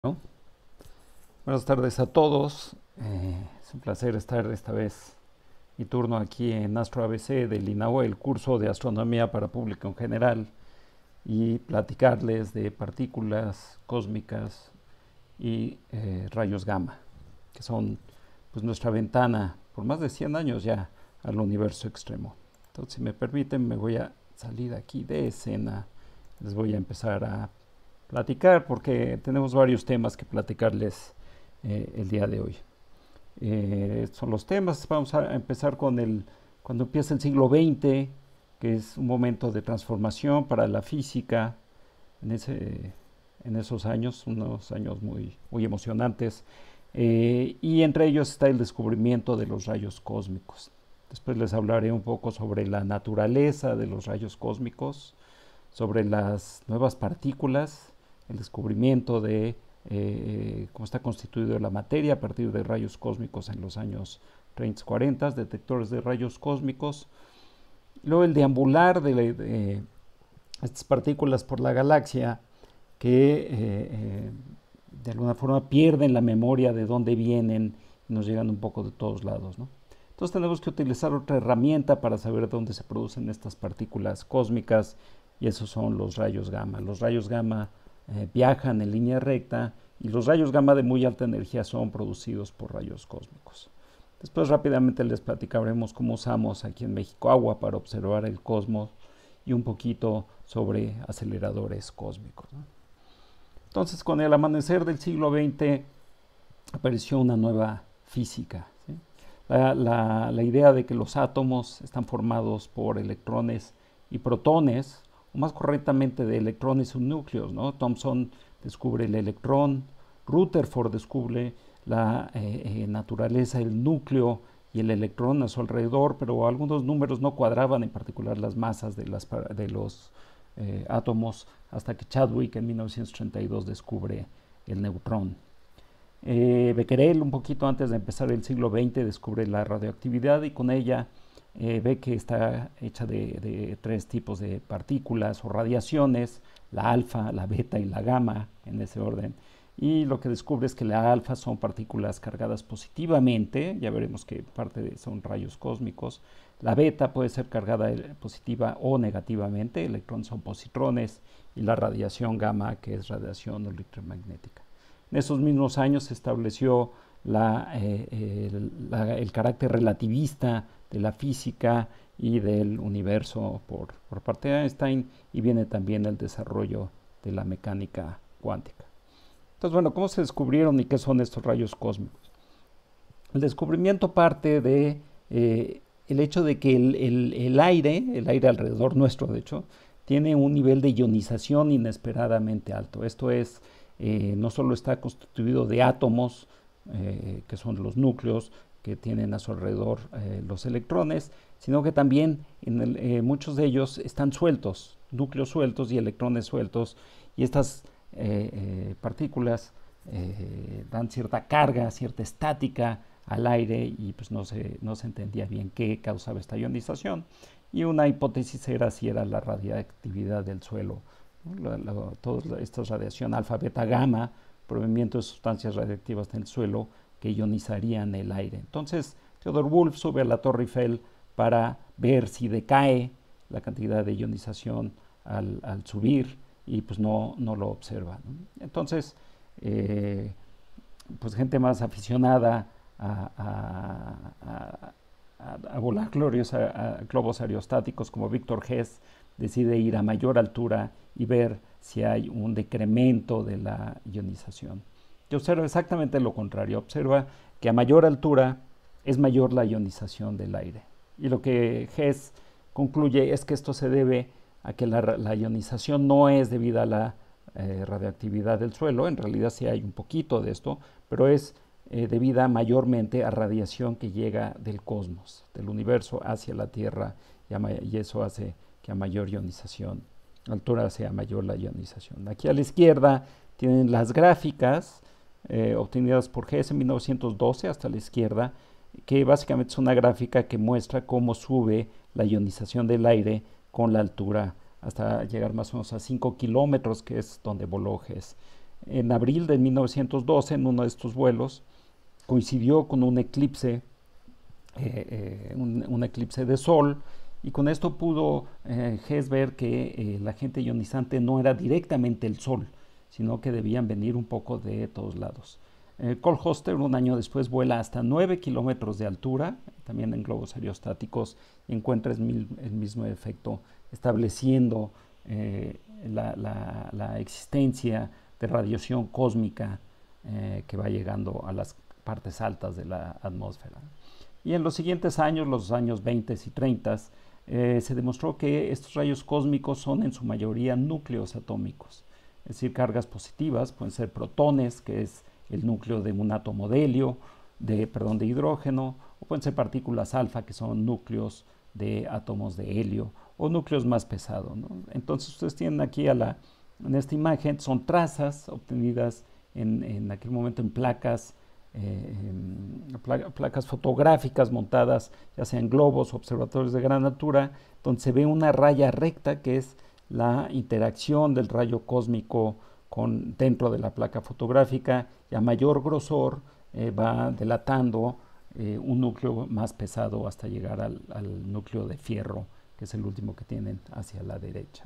¿No? Buenas tardes a todos. Es un placer estar esta vez mi turno aquí en Astro ABC del INAHUA, el curso de astronomía para público en general, y platicarles de partículas cósmicas y rayos gamma, que son pues nuestra ventana por más de 100 años ya al universo extremo. Entonces, si me permiten, me voy a salir aquí de escena. Les voy a empezar a platicar porque tenemos varios temas que platicarles el día de hoy. Son los temas. Vamos a empezar con cuando empieza el siglo XX, que es un momento de transformación para la física en esos años, unos años muy emocionantes. Y entre ellos está el descubrimiento de los rayos cósmicos. Después les hablaré un poco sobre la naturaleza de los rayos cósmicos, sobre las nuevas partículas, el descubrimiento de cómo está constituida la materia a partir de rayos cósmicos en los años 30, 40, detectores de rayos cósmicos. Luego el deambular de estas partículas por la galaxia que de alguna forma pierden la memoria de dónde vienen y nos llegan un poco de todos lados, ¿no? Entonces tenemos que utilizar otra herramienta para saber dónde se producen estas partículas cósmicas, y esos son los rayos gamma. Los rayos gamma viajan en línea recta, y los rayos gamma de muy alta energía son producidos por rayos cósmicos. Después rápidamente les platicaremos cómo usamos aquí en México agua para observar el cosmos y un poquito sobre aceleradores cósmicos, ¿no? Entonces, con el amanecer del siglo XX apareció una nueva física, ¿sí? La idea de que los átomos están formados por electrones y protones, o más correctamente de electrones y núcleos, ¿no? Thomson descubre el electrón, Rutherford descubre la naturaleza del núcleo y el electrón a su alrededor, pero algunos números no cuadraban, en particular las masas de los átomos, hasta que Chadwick en 1932 descubre el neutrón. Becquerel, un poquito antes de empezar el siglo XX, descubre la radioactividad, y con ella ve que está hecha de tres tipos de partículas o radiaciones: la alfa, la beta y la gamma, en ese orden. Y lo que descubre es que la alfa son partículas cargadas positivamente, ya veremos que son rayos cósmicos. La beta puede ser cargada positiva o negativamente, electrones son positrones, y la radiación gamma, que es radiación electromagnética. En esos mismos años se estableció el carácter relativista de la física y del universo por parte de Einstein, y viene también el desarrollo de la mecánica cuántica. Entonces, bueno, ¿cómo se descubrieron y qué son estos rayos cósmicos? El descubrimiento parte de el hecho de que el aire alrededor nuestro, de hecho, tiene un nivel de ionización inesperadamente alto. Esto es, no solo está constituido de átomos, que son los núcleos que tienen a su alrededor los electrones, sino que también muchos de ellos están sueltos, núcleos sueltos y electrones sueltos, y estas partículas dan cierta carga, cierta estática al aire, y pues no se entendía bien qué causaba esta ionización, y una hipótesis era si era la radiactividad del suelo, ¿no? Toda esta radiación alfa, beta, gamma, proveniente de sustancias radiactivas del suelo que ionizarían el aire. Entonces Theodor Wolff sube a la Torre Eiffel para ver si decae la cantidad de ionización al subir, y pues no lo observa, ¿no? Entonces pues gente más aficionada a volar globos aerostáticos, como Victor Hess, decide ir a mayor altura y ver si hay un decremento de la ionización. Y observa exactamente lo contrario, observa que a mayor altura es mayor la ionización del aire. Y lo que Hess concluye es que esto se debe a que la ionización no es debida a la radioactividad del suelo. En realidad sí hay un poquito de esto, pero es debida mayormente a radiación que llega del cosmos, del universo hacia la Tierra, y eso hace que a mayor ionización, altura sea mayor la ionización. Aquí a la izquierda tienen las gráficas obtenidas por Hess en 1912, hasta la izquierda, que básicamente es una gráfica que muestra cómo sube la ionización del aire con la altura hasta llegar más o menos a 5 kilómetros, que es donde voló Hess. en abril de 1912, en uno de estos vuelos, coincidió con un eclipse, un eclipse de sol, y con esto pudo Hess ver que la agente ionizante no era directamente el sol, sino que debían venir un poco de todos lados. Cole Hoster, un año después, vuela hasta 9 kilómetros de altura, también en globos aerostáticos, y encuentra el mismo efecto, estableciendo la existencia de radiación cósmica que va llegando a las partes altas de la atmósfera. Y en los siguientes años, los años 20 y 30, se demostró que estos rayos cósmicos son en su mayoría núcleos atómicos, es decir, cargas positivas, pueden ser protones, que es el núcleo de un átomo de helio, de hidrógeno, o pueden ser partículas alfa, que son núcleos de átomos de helio, o núcleos más pesados, ¿no? Entonces ustedes tienen aquí en esta imagen, son trazas obtenidas en aquel momento en placas, placas fotográficas montadas ya sea en globos o observatorios de gran altura, donde se ve una raya recta que es la interacción del rayo cósmico dentro de la placa fotográfica, y a mayor grosor va delatando un núcleo más pesado hasta llegar al núcleo de fierro, que es el último que tienen hacia la derecha.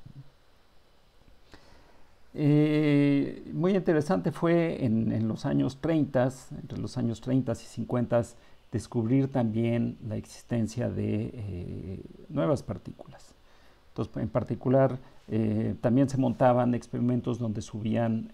Muy interesante fue en los años 30, entre los años 30 y 50, descubrir también la existencia de nuevas partículas. Entonces, en particular, también se montaban experimentos donde subían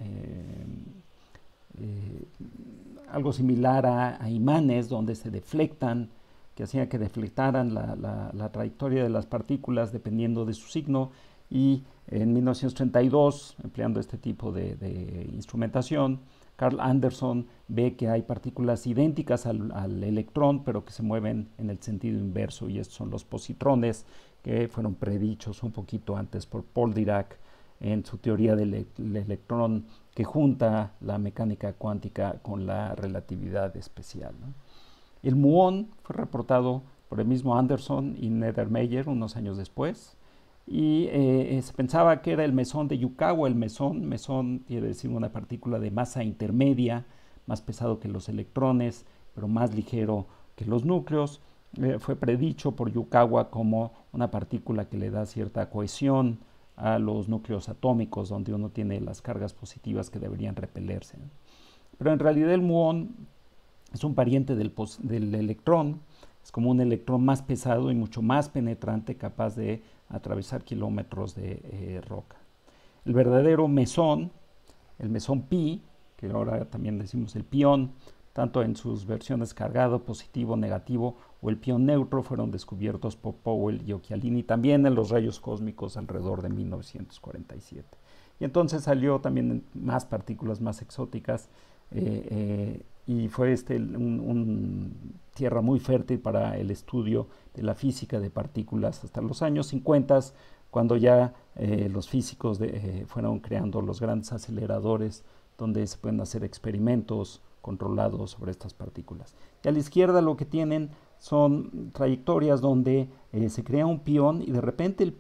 algo similar a imanes, donde se deflectan, que hacían que deflectaran la trayectoria de las partículas dependiendo de su signo, y en 1932, empleando este tipo de instrumentación, Carl Anderson ve que hay partículas idénticas al electrón, pero que se mueven en el sentido inverso, y estos son los positrones, que fueron predichos un poquito antes por Paul Dirac en su teoría del electrón, que junta la mecánica cuántica con la relatividad especial, ¿no? El muón fue reportado por el mismo Anderson y Neddermeyer unos años después, y se pensaba que era el mesón de Yukawa. El mesón quiere decir una partícula de masa intermedia, más pesado que los electrones, pero más ligero que los núcleos. Fue predicho por Yukawa como una partícula que le da cierta cohesión a los núcleos atómicos, donde uno tiene las cargas positivas que deberían repelerse, ¿no? Pero en realidad el muón es un pariente del electrón, es como un electrón más pesado y mucho más penetrante, capaz de atravesar kilómetros de roca. El verdadero mesón, el mesón pi, que ahora también decimos el pión, tanto en sus versiones cargado, positivo, negativo, o el pión neutro, fueron descubiertos por Powell y Occhialini también en los rayos cósmicos alrededor de 1947. Y entonces salió también más partículas más exóticas, y fue tierra muy fértil para el estudio de la física de partículas hasta los años 50, cuando ya los físicos fueron creando los grandes aceleradores donde se pueden hacer experimentos controlados sobre estas partículas. Y a la izquierda lo que tienen son trayectorias donde se crea un pión, y de repente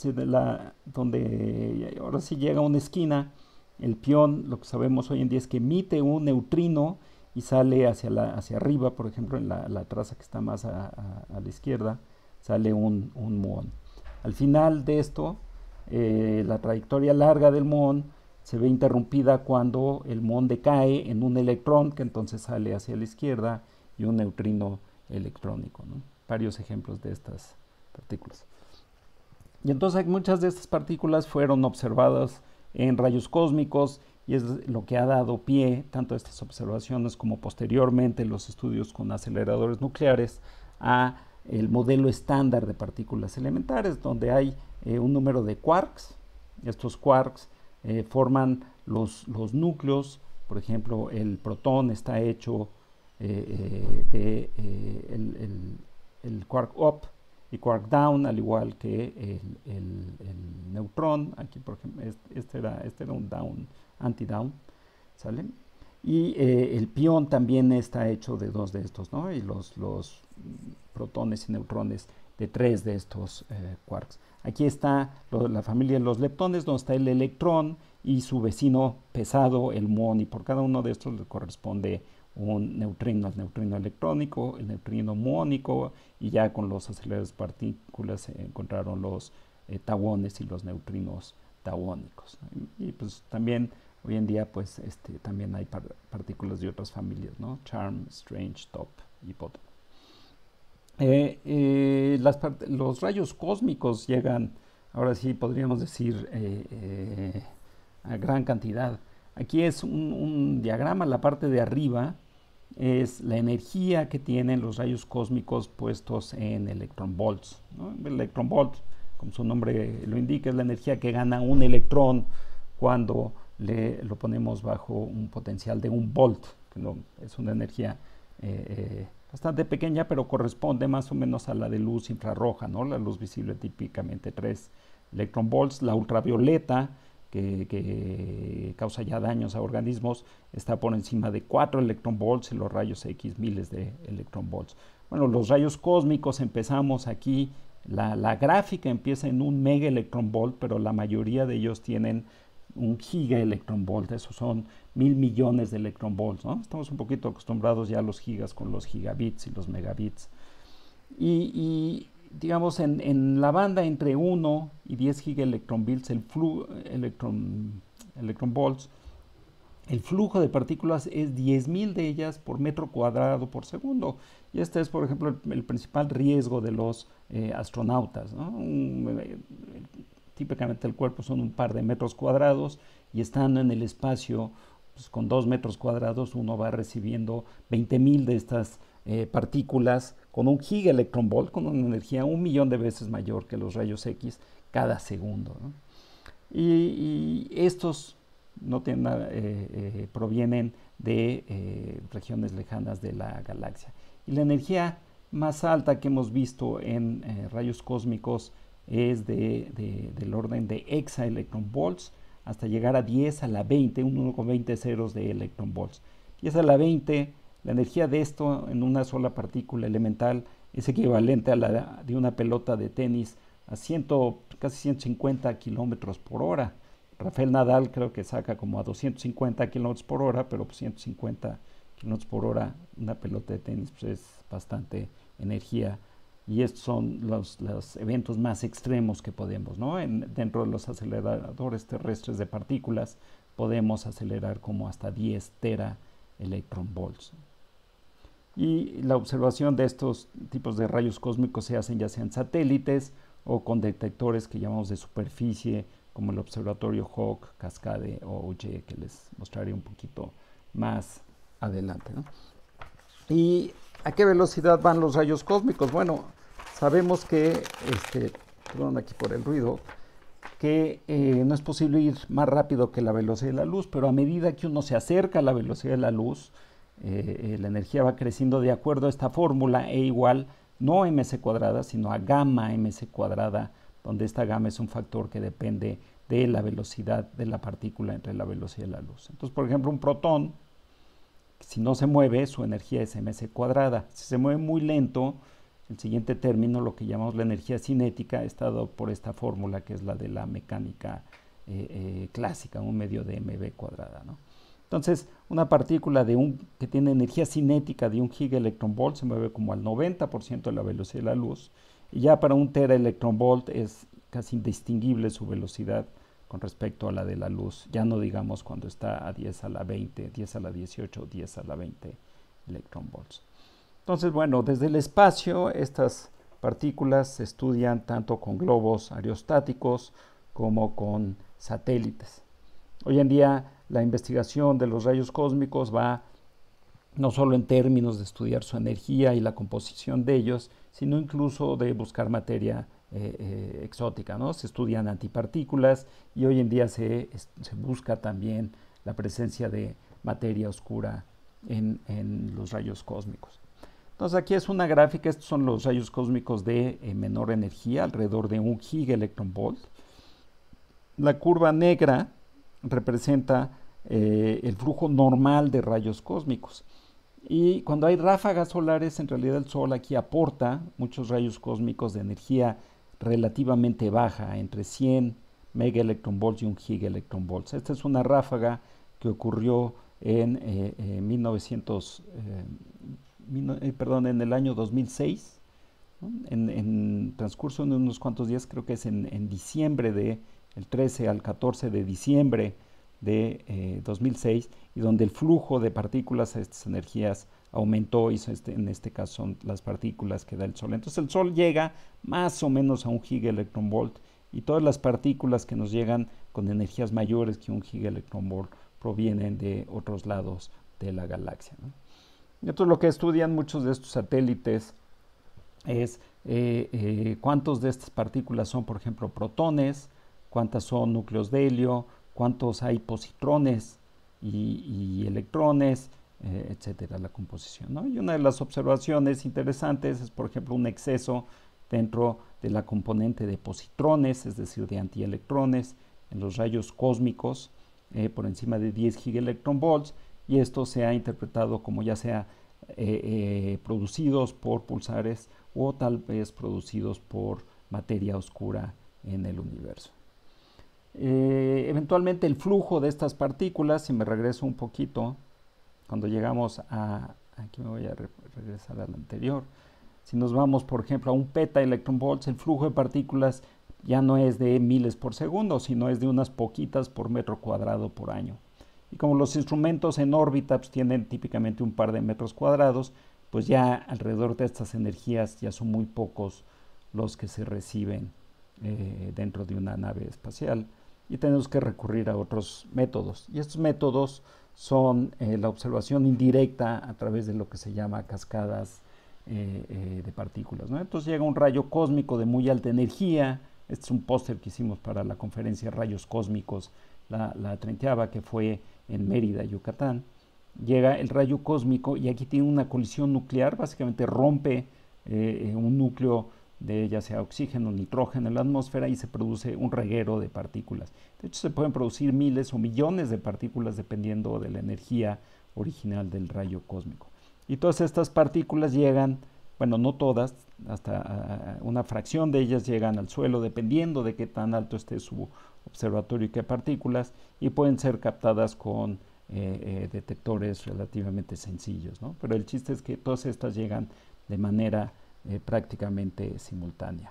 donde ahora sí llega a una esquina, el pión, lo que sabemos hoy en día es que emite un neutrino y sale hacia arriba. Por ejemplo, en la traza que está más a la izquierda, sale un muón. Al final de esto, la trayectoria larga del muón se ve interrumpida cuando el muón decae en un electrón, que entonces sale hacia la izquierda, y un neutrino electrónico, ¿no? Varios ejemplos de estas partículas. Y entonces muchas de estas partículas fueron observadas en rayos cósmicos, y es lo que ha dado pie, tanto a estas observaciones como posteriormente los estudios con aceleradores nucleares, a el modelo estándar de partículas elementares, donde hay un número de quarks. Estos quarks forman los núcleos. Por ejemplo, el protón está hecho de el quark up y quark down, al igual que el neutrón. Aquí, por ejemplo, este era un down, anti-down, ¿sale? Y el pión también está hecho de dos de estos, ¿no? Y los protones y neutrones de tres de estos quarks. Aquí está la familia de los leptones, donde está el electrón, y su vecino pesado, el muón, y por cada uno de estos le corresponde un neutrino, el neutrino electrónico, el neutrino muónico, y ya con los aceleradores de partículas se encontraron los tauones y los neutrinos tauónicos. Y pues también hoy en día pues también hay partículas de otras familias, ¿no? Charm, Strange, Top y Potom. Los rayos cósmicos llegan, ahora sí podríamos decir, a gran cantidad. Aquí es un diagrama, la parte de arriba es la energía que tienen los rayos cósmicos puestos en electronvolts, ¿no? El electronvolt, como su nombre lo indica, es la energía que gana un electrón cuando lo ponemos bajo un potencial de 1 volt, que no, es una energía bastante pequeña, pero corresponde más o menos a la de luz infrarroja, ¿no? La luz visible típicamente 3 electronvolts. La ultravioleta, que causa ya daños a organismos, está por encima de 4 electronvolts, y los rayos X miles de electronvolts. Bueno, los rayos cósmicos empezamos aquí, la gráfica empieza en 1 mega electronvolt, pero la mayoría de ellos tienen 1 giga electronvolt, esos son 1000 millones de electronvolts, ¿no? Estamos un poquito acostumbrados ya a los gigas con los gigabits y los megabits. Y digamos, en la banda entre 1 y 10 gigaelectronvolts, electronvolts, el flujo de partículas es 10.000 de ellas por metro cuadrado por segundo. Y este es, por ejemplo, el principal riesgo de los astronautas, ¿no? Típicamente el cuerpo son un par de metros cuadrados, y estando en el espacio pues, con 2 metros cuadrados, uno va recibiendo 20.000 de estas partículas con 1 gigaelectronvolt, con una energía 1 millón de veces mayor que los rayos X cada segundo, ¿no? Y estos no tienen nada, provienen de regiones lejanas de la galaxia. Y la energía más alta que hemos visto en rayos cósmicos es del orden de exaelectronvolts, hasta llegar a 10 a la 20, 1,20 ceros de electronvolts. 10 a la 20, la energía de esto en una sola partícula elemental es equivalente a la de una pelota de tenis a casi 150 kilómetros por hora. Rafael Nadal creo que saca como a 250 kilómetros por hora, pero 150 kilómetros por hora, una pelota de tenis, pues es bastante energía. Y estos son los eventos más extremos que podemos, ¿no? Dentro de los aceleradores terrestres de partículas podemos acelerar como hasta 10 tera electronvolts. Y la observación de estos tipos de rayos cósmicos se hacen ya sean satélites o con detectores que llamamos de superficie, como el observatorio Hawke, Cascade o OJ, que les mostraré un poquito más adelante, ¿no? ¿Y a qué velocidad van los rayos cósmicos? Bueno, sabemos que, perdón aquí por el ruido, que no es posible ir más rápido que la velocidad de la luz, pero a medida que uno se acerca a la velocidad de la luz, la energía va creciendo de acuerdo a esta fórmula, E igual no a mc cuadrada, sino a gamma mc cuadrada, donde esta gamma es un factor que depende de la velocidad de la partícula entre la velocidad de la luz. Entonces, por ejemplo, un protón, si no se mueve, su energía es mc cuadrada. Si se mueve muy lento, el siguiente término, lo que llamamos la energía cinética, está dado por esta fórmula que es la de la mecánica clásica, un medio de mv cuadrada, ¿no? Entonces, una partícula que tiene energía cinética de 1 gigaelectronvolt se mueve como al 90% de la velocidad de la luz, y ya para 1 teraelectronvolt es casi indistinguible su velocidad con respecto a la de la luz, ya no digamos cuando está a 10 a la 20, 10 a la 18, 10 a la 20 electronvolts. Entonces, bueno, desde el espacio estas partículas se estudian tanto con globos aerostáticos como con satélites. Hoy en día la investigación de los rayos cósmicos va no solo en términos de estudiar su energía y la composición de ellos, sino incluso de buscar materia exótica, ¿no? Se estudian antipartículas y hoy en día se busca también la presencia de materia oscura en los rayos cósmicos. Entonces aquí es una gráfica, estos son los rayos cósmicos de menor energía, alrededor de 1 gigaelectronvolt. La curva negra representa el flujo normal de rayos cósmicos. Y cuando hay ráfagas solares, en realidad el Sol aquí aporta muchos rayos cósmicos de energía relativamente baja, entre 100 megaelectronvolts y un gigaelectronvolts. Esta es una ráfaga que ocurrió en en el año 2006, ¿no? En transcurso de unos cuantos días, creo que es en diciembre el 13 al 14 de diciembre de 2006, y donde el flujo de partículas a estas energías aumentó, y en este caso son las partículas que da el Sol. Entonces el Sol llega más o menos a un gigaelectronvolt, y todas las partículas que nos llegan con energías mayores que un gigaelectronvolt provienen de otros lados de la galaxia, ¿no? Entonces lo que estudian muchos de estos satélites es cuántos de estas partículas son, por ejemplo, protones, cuántas son núcleos de helio, cuántos hay positrones y electrones, etcétera, la composición, ¿no? Y una de las observaciones interesantes es, por ejemplo, un exceso dentro de la componente de positrones, es decir, de antielectrones, en los rayos cósmicos por encima de 10 gigaelectronvolts, y esto se ha interpretado como ya sea producidos por pulsares o tal vez producidos por materia oscura en el universo. Eventualmente el flujo de estas partículas, si me regreso un poquito, cuando llegamos aquí me voy a regresar al anterior, si nos vamos por ejemplo a un petaelectronvolts, el flujo de partículas ya no es de miles por segundo, sino es de unas poquitas por metro cuadrado por año. Y como los instrumentos en órbita pues, tienen típicamente un par de metros cuadrados, pues ya alrededor de estas energías ya son muy pocos los que se reciben dentro de una nave espacial, y tenemos que recurrir a otros métodos. Y estos métodos son la observación indirecta a través de lo que se llama cascadas de partículas, ¿no? Entonces llega un rayo cósmico de muy alta energía. Este es un póster que hicimos para la conferencia Rayos Cósmicos, la 30ª, que fue en Mérida, Yucatán. Llega el rayo cósmico y aquí tiene una colisión nuclear, básicamente rompe un núcleo de ya sea oxígeno o nitrógeno en la atmósfera, y se produce un reguero de partículas. De hecho, se pueden producir miles o millones de partículas dependiendo de la energía original del rayo cósmico. Y todas estas partículas llegan, bueno, no todas, hasta una fracción de ellas llegan al suelo, dependiendo de qué tan alto esté su observatorio y qué partículas, y pueden ser captadas con detectores relativamente sencillos, ¿no? Pero el chiste es que todas estas llegan de manera prácticamente simultánea.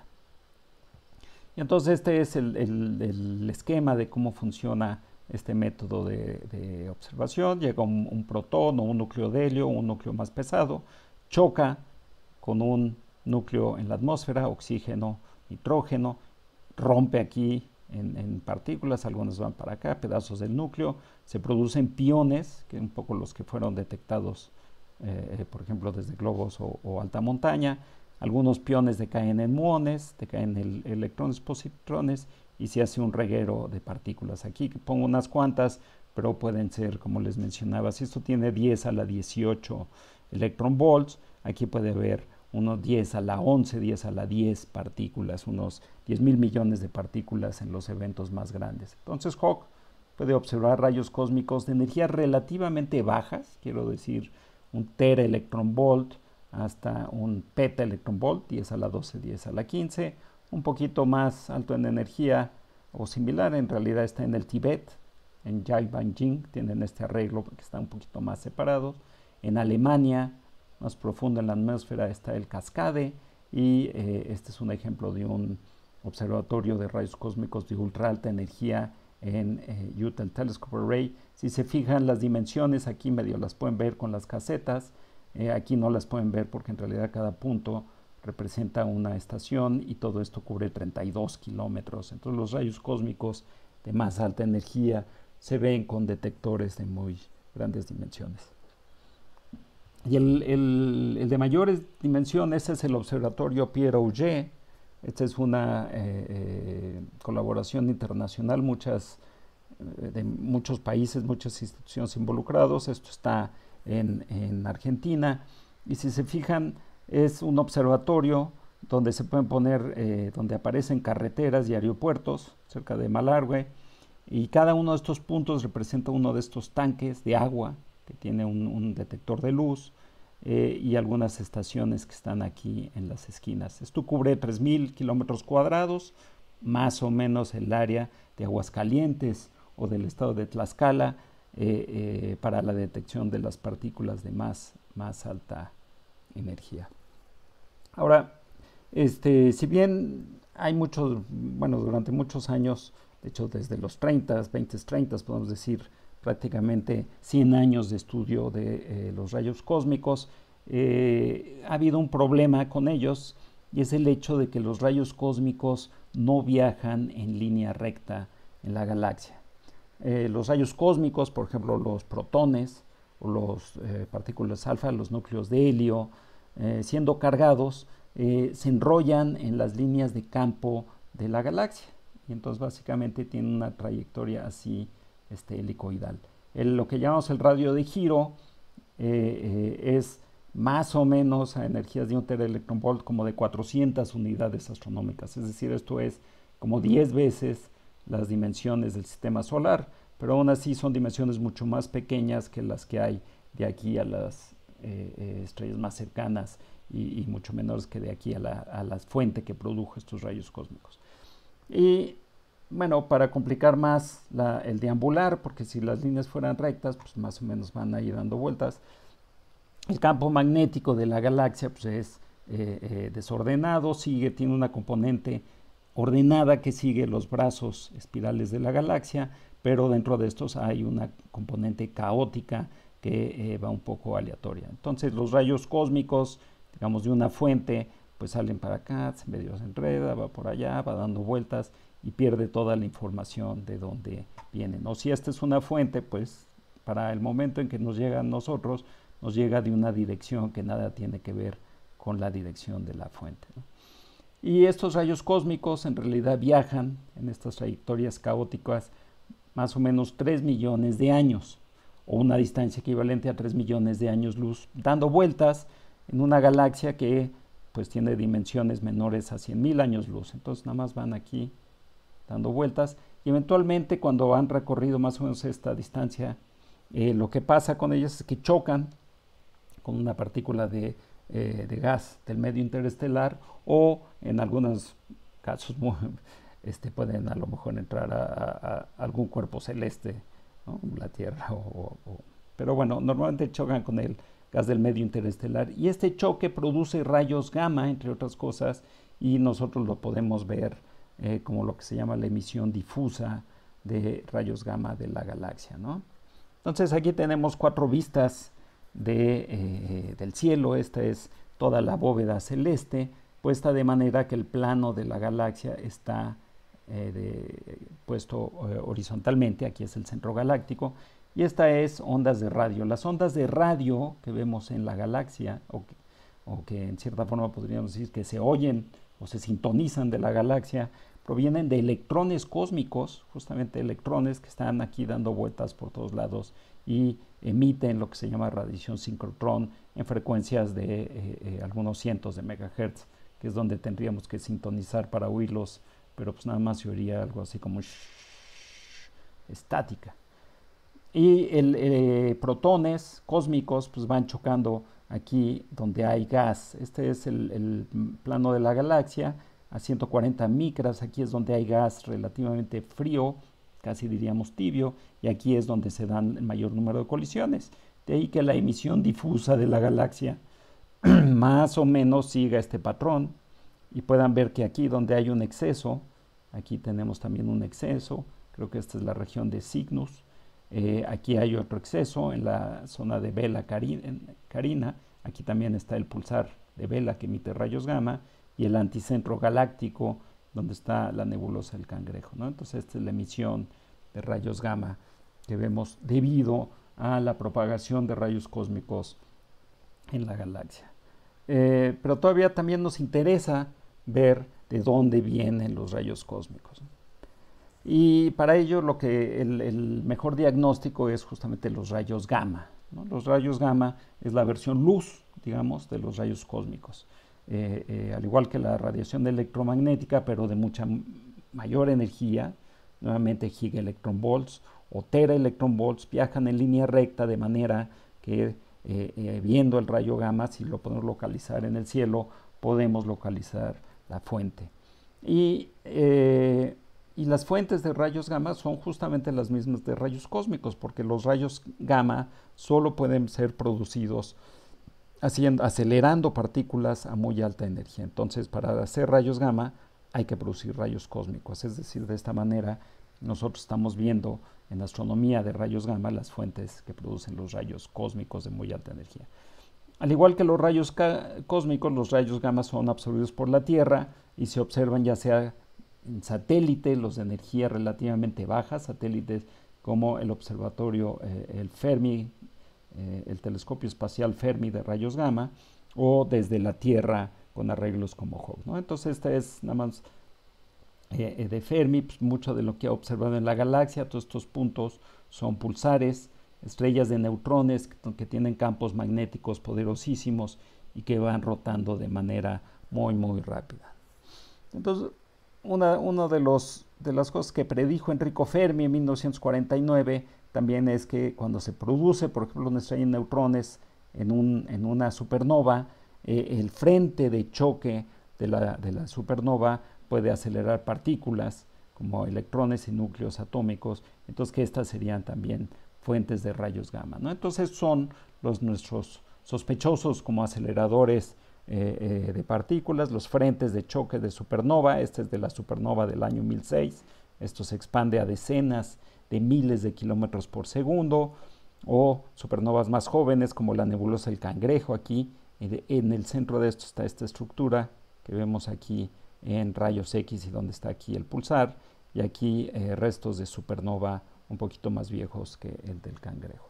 Y entonces este es el esquema de cómo funciona este método de observación. Llega un protón o un núcleo de helio, un núcleo más pesado, choca con un núcleo en la atmósfera, oxígeno, nitrógeno, rompe aquí en partículas, algunas van para acá, pedazos del núcleo, se producen piones, que un poco los que fueron detectados, por ejemplo, desde globos o alta montaña. Algunos piones decaen en muones, decaen electrones, positrones, y se hace un reguero de partículas. Aquí pongo unas cuantas, pero pueden ser, como les mencionaba, si esto tiene 10 a la 18 electronvolts, aquí puede haber unos 10 a la 11, 10 a la 10 partículas, unos 10,000 millones de partículas en los eventos más grandes. Entonces Hawke puede observar rayos cósmicos de energías relativamente bajas, quiero decir un teraelectronvolt hasta un petaelectronvolt, 10 a la 12, 10 a la 15, un poquito más alto en energía o similar, en realidad está en el Tíbet, en Yangban tienen este arreglo porque están un poquito más separados. En Alemania, más profundo en la atmósfera, está el Cascade, y este es un ejemplo de un observatorio de rayos cósmicos de ultra alta energía en Utah Telescope Array. Si se fijan las dimensiones, aquí medio las pueden ver con las casetas, aquí no las pueden ver porque en realidad cada punto representa una estación, y todo esto cubre 32 kilómetros. Entonces los rayos cósmicos de más alta energía se ven con detectores de muy grandes dimensiones. Y el de mayores dimensiones es el observatorio Pierre Auger. Esta es una colaboración internacional, de muchos países, muchas instituciones involucrados. Esto está en Argentina, y si se fijan es un observatorio donde se pueden poner, donde aparecen carreteras y aeropuertos cerca de Malargüe, y cada uno de estos puntos representa uno de estos tanques de agua que tiene un detector de luz, y algunas estaciones que están aquí en las esquinas. Esto cubre 3,000 kilómetros cuadrados, más o menos el área de Aguascalientes o del estado de Tlaxcala para la detección de las partículas de más alta energía. Ahora, si bien hay muchos, bueno, durante muchos años, de hecho desde los 20, 30, podemos decir prácticamente 100 años de estudio de los rayos cósmicos, ha habido un problema con ellos, y es el hecho de que los rayos cósmicos no viajan en línea recta en la galaxia. Los rayos cósmicos, por ejemplo los protones o las partículas alfa, los núcleos de helio, siendo cargados, se enrollan en las líneas de campo de la galaxia, y entonces básicamente tienen una trayectoria así helicoidal. Lo que llamamos el radio de giro es más o menos a energías de un teraelectronvolt como de 400 unidades astronómicas, es decir, esto es como 10 veces las dimensiones del sistema solar, pero aún así son dimensiones mucho más pequeñas que las que hay de aquí a las estrellas más cercanas y mucho menores que de aquí a la fuente que produjo estos rayos cósmicos. Y bueno, para complicar más el deambular, porque si las líneas fueran rectas, pues más o menos van a ir dando vueltas. El campo magnético de la galaxia pues es desordenado, tiene una componente ordenada que sigue los brazos espirales de la galaxia, pero dentro de estos hay una componente caótica que va un poco aleatoria. Entonces los rayos cósmicos, digamos de una fuente, pues salen para acá, medio se enreda, va por allá, va dando vueltas y pierde toda la información de dónde vienen. O si esta es una fuente, pues para el momento en que nos llega a nosotros, nos llega de una dirección que nada tiene que ver con la dirección de la fuente, ¿no? Y estos rayos cósmicos en realidad viajan en estas trayectorias caóticas más o menos 3 millones de años, o una distancia equivalente a 3 millones de años luz, dando vueltas en una galaxia que pues tiene dimensiones menores a 100.000 años luz. Entonces nada más van aquí dando vueltas, y eventualmente cuando han recorrido más o menos esta distancia, lo que pasa con ellas es que chocan con una partícula de gas del medio interestelar, o en algunos casos pueden a lo mejor entrar a algún cuerpo celeste, ¿no? La Tierra, pero bueno, normalmente chocan con el gas del medio interestelar, y este choque produce rayos gamma, entre otras cosas, y nosotros lo podemos ver como lo que se llama la emisión difusa de rayos gamma de la galaxia, ¿no? Entonces aquí tenemos 4 vistas del cielo. Esta es toda la bóveda celeste, puesta de manera que el plano de la galaxia está puesto horizontalmente. Aquí es el centro galáctico, y esta es ondas de radio. Las ondas de radio que vemos en la galaxia, o que en cierta forma podríamos decir que se oyen o se sintonizan de la galaxia, provienen de electrones cósmicos, justamente electrones que están aquí dando vueltas por todos lados y emiten lo que se llama radiación sincrotrón en frecuencias de algunos cientos de megahertz, que es donde tendríamos que sintonizar para oírlos, pero pues nada más se oiría algo así como estática. Y protones cósmicos pues van chocando aquí donde hay gas. Este es el plano de la galaxia a 140 micras. Aquí es donde hay gas relativamente frío, casi diríamos tibio, y aquí es donde se dan el mayor número de colisiones. De ahí que la emisión difusa de la galaxia más o menos siga este patrón, y puedan ver que aquí donde hay un exceso, aquí tenemos también un exceso, creo que esta es la región de Cygnus. Aquí hay otro exceso en la zona de Vela Carina. Aquí también está el pulsar de Vela que emite rayos gamma, y el anticentro galáctico donde está la nebulosa del Cangrejo, ¿no? Entonces esta es la emisión de rayos gamma que vemos debido a la propagación de rayos cósmicos en la galaxia. Pero todavía también nos interesa ver de dónde vienen los rayos cósmicos, ¿no? Y para ello el mejor diagnóstico es justamente los rayos gamma, ¿no? Los rayos gamma es la versión luz, digamos, de los rayos cósmicos. Al igual que la radiación electromagnética, pero de mucha mayor energía, nuevamente gigaelectronvolts o teraelectronvolts, viajan en línea recta, de manera que viendo el rayo gamma, si lo podemos localizar en el cielo, podemos localizar la fuente. Y Y las fuentes de rayos gamma son justamente las mismas de rayos cósmicos, porque los rayos gamma solo pueden ser producidos acelerando partículas a muy alta energía. Entonces, para hacer rayos gamma hay que producir rayos cósmicos. Es decir, de esta manera nosotros estamos viendo en astronomía de rayos gamma las fuentes que producen los rayos cósmicos de muy alta energía. Al igual que los rayos cósmicos, los rayos gamma son absorbidos por la Tierra y se observan ya sea en satélites, los de energía relativamente baja, satélites como el observatorio, el Fermi, el telescopio espacial Fermi de rayos gamma, o desde la Tierra con arreglos como Hawke, ¿no? Entonces esta es nada más de Fermi, pues mucho de lo que ha observado en la galaxia. Todos estos puntos son pulsares, estrellas de neutrones que tienen campos magnéticos poderosísimos y que van rotando de manera muy rápida. Entonces, una de las cosas que predijo Enrico Fermi en 1949 también es que cuando se produce, por ejemplo, una estrella de neutrones en una supernova, el frente de choque de la supernova puede acelerar partículas como electrones y núcleos atómicos, entonces que estas serían también fuentes de rayos gamma, ¿no? Entonces son nuestros sospechosos como aceleradores de partículas, los frentes de choque de supernova. Este es de la supernova del año 1006, esto se expande a decenas de miles de kilómetros por segundo, o supernovas más jóvenes como la nebulosa del Cangrejo. Aquí en el centro de esto está esta estructura que vemos aquí en rayos X y donde está aquí el pulsar, y aquí restos de supernova un poquito más viejos que el del Cangrejo.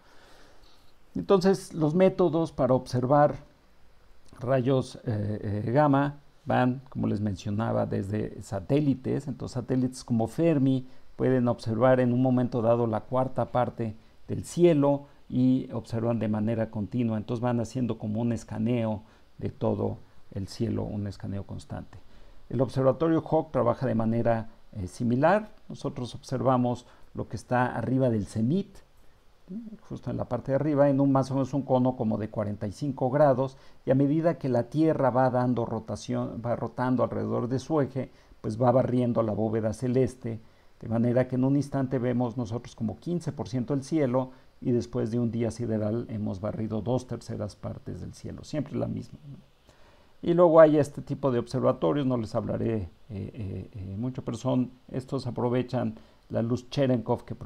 Entonces los métodos para observar rayos gamma van, como les mencionaba, desde satélites. Entonces satélites como Fermi pueden observar en un momento dado la cuarta parte del cielo y observan de manera continua. Entonces van haciendo como un escaneo de todo el cielo, un escaneo constante. El observatorio Hawke trabaja de manera similar. Nosotros observamos lo que está arriba del cenit, justo en la parte de arriba, en más o menos un cono como de 45 grados, y a medida que la Tierra va dando rotación, va rotando alrededor de su eje, pues va barriendo la bóveda celeste, de manera que en un instante vemos nosotros como 15% del cielo, y después de un día sideral hemos barrido 2/3 partes del cielo, siempre la misma, ¿no? Y luego hay este tipo de observatorios, no les hablaré mucho, pero estos aprovechan la luz Cherenkov que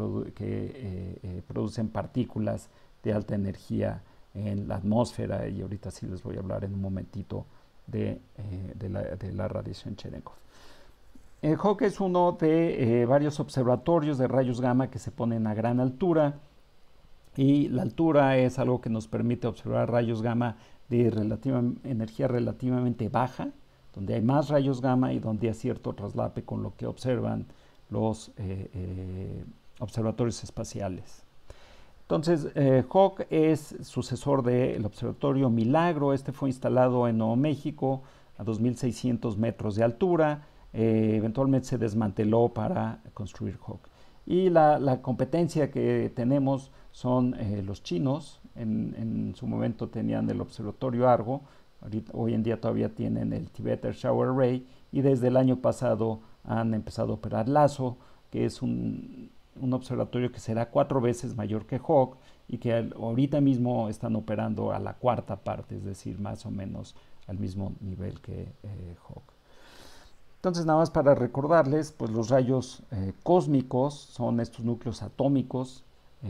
producen partículas de alta energía en la atmósfera, y ahorita sí les voy a hablar en un momentito de la radiación Cherenkov. Hawke es uno de varios observatorios de rayos gamma que se ponen a gran altura, y la altura es algo que nos permite observar rayos gamma de energía relativamente baja, donde hay más rayos gamma y donde hay cierto traslape con lo que observan los observatorios espaciales. Entonces, Hawke es sucesor del observatorio Milagro. Este fue instalado en Nuevo México a 2.600 metros de altura. Eventualmente se desmanteló para construir Hawke. Y la competencia que tenemos son los chinos. En su momento tenían el observatorio Argo, hoy en día todavía tienen el Tibet Earth Shower Array, y desde el año pasado han empezado a operar LASO, que es un observatorio que será 4 veces mayor que Hawke, y que ahorita mismo están operando a la cuarta parte, es decir, más o menos al mismo nivel que Hawke. Entonces, nada más para recordarles, pues los rayos cósmicos son estos núcleos atómicos.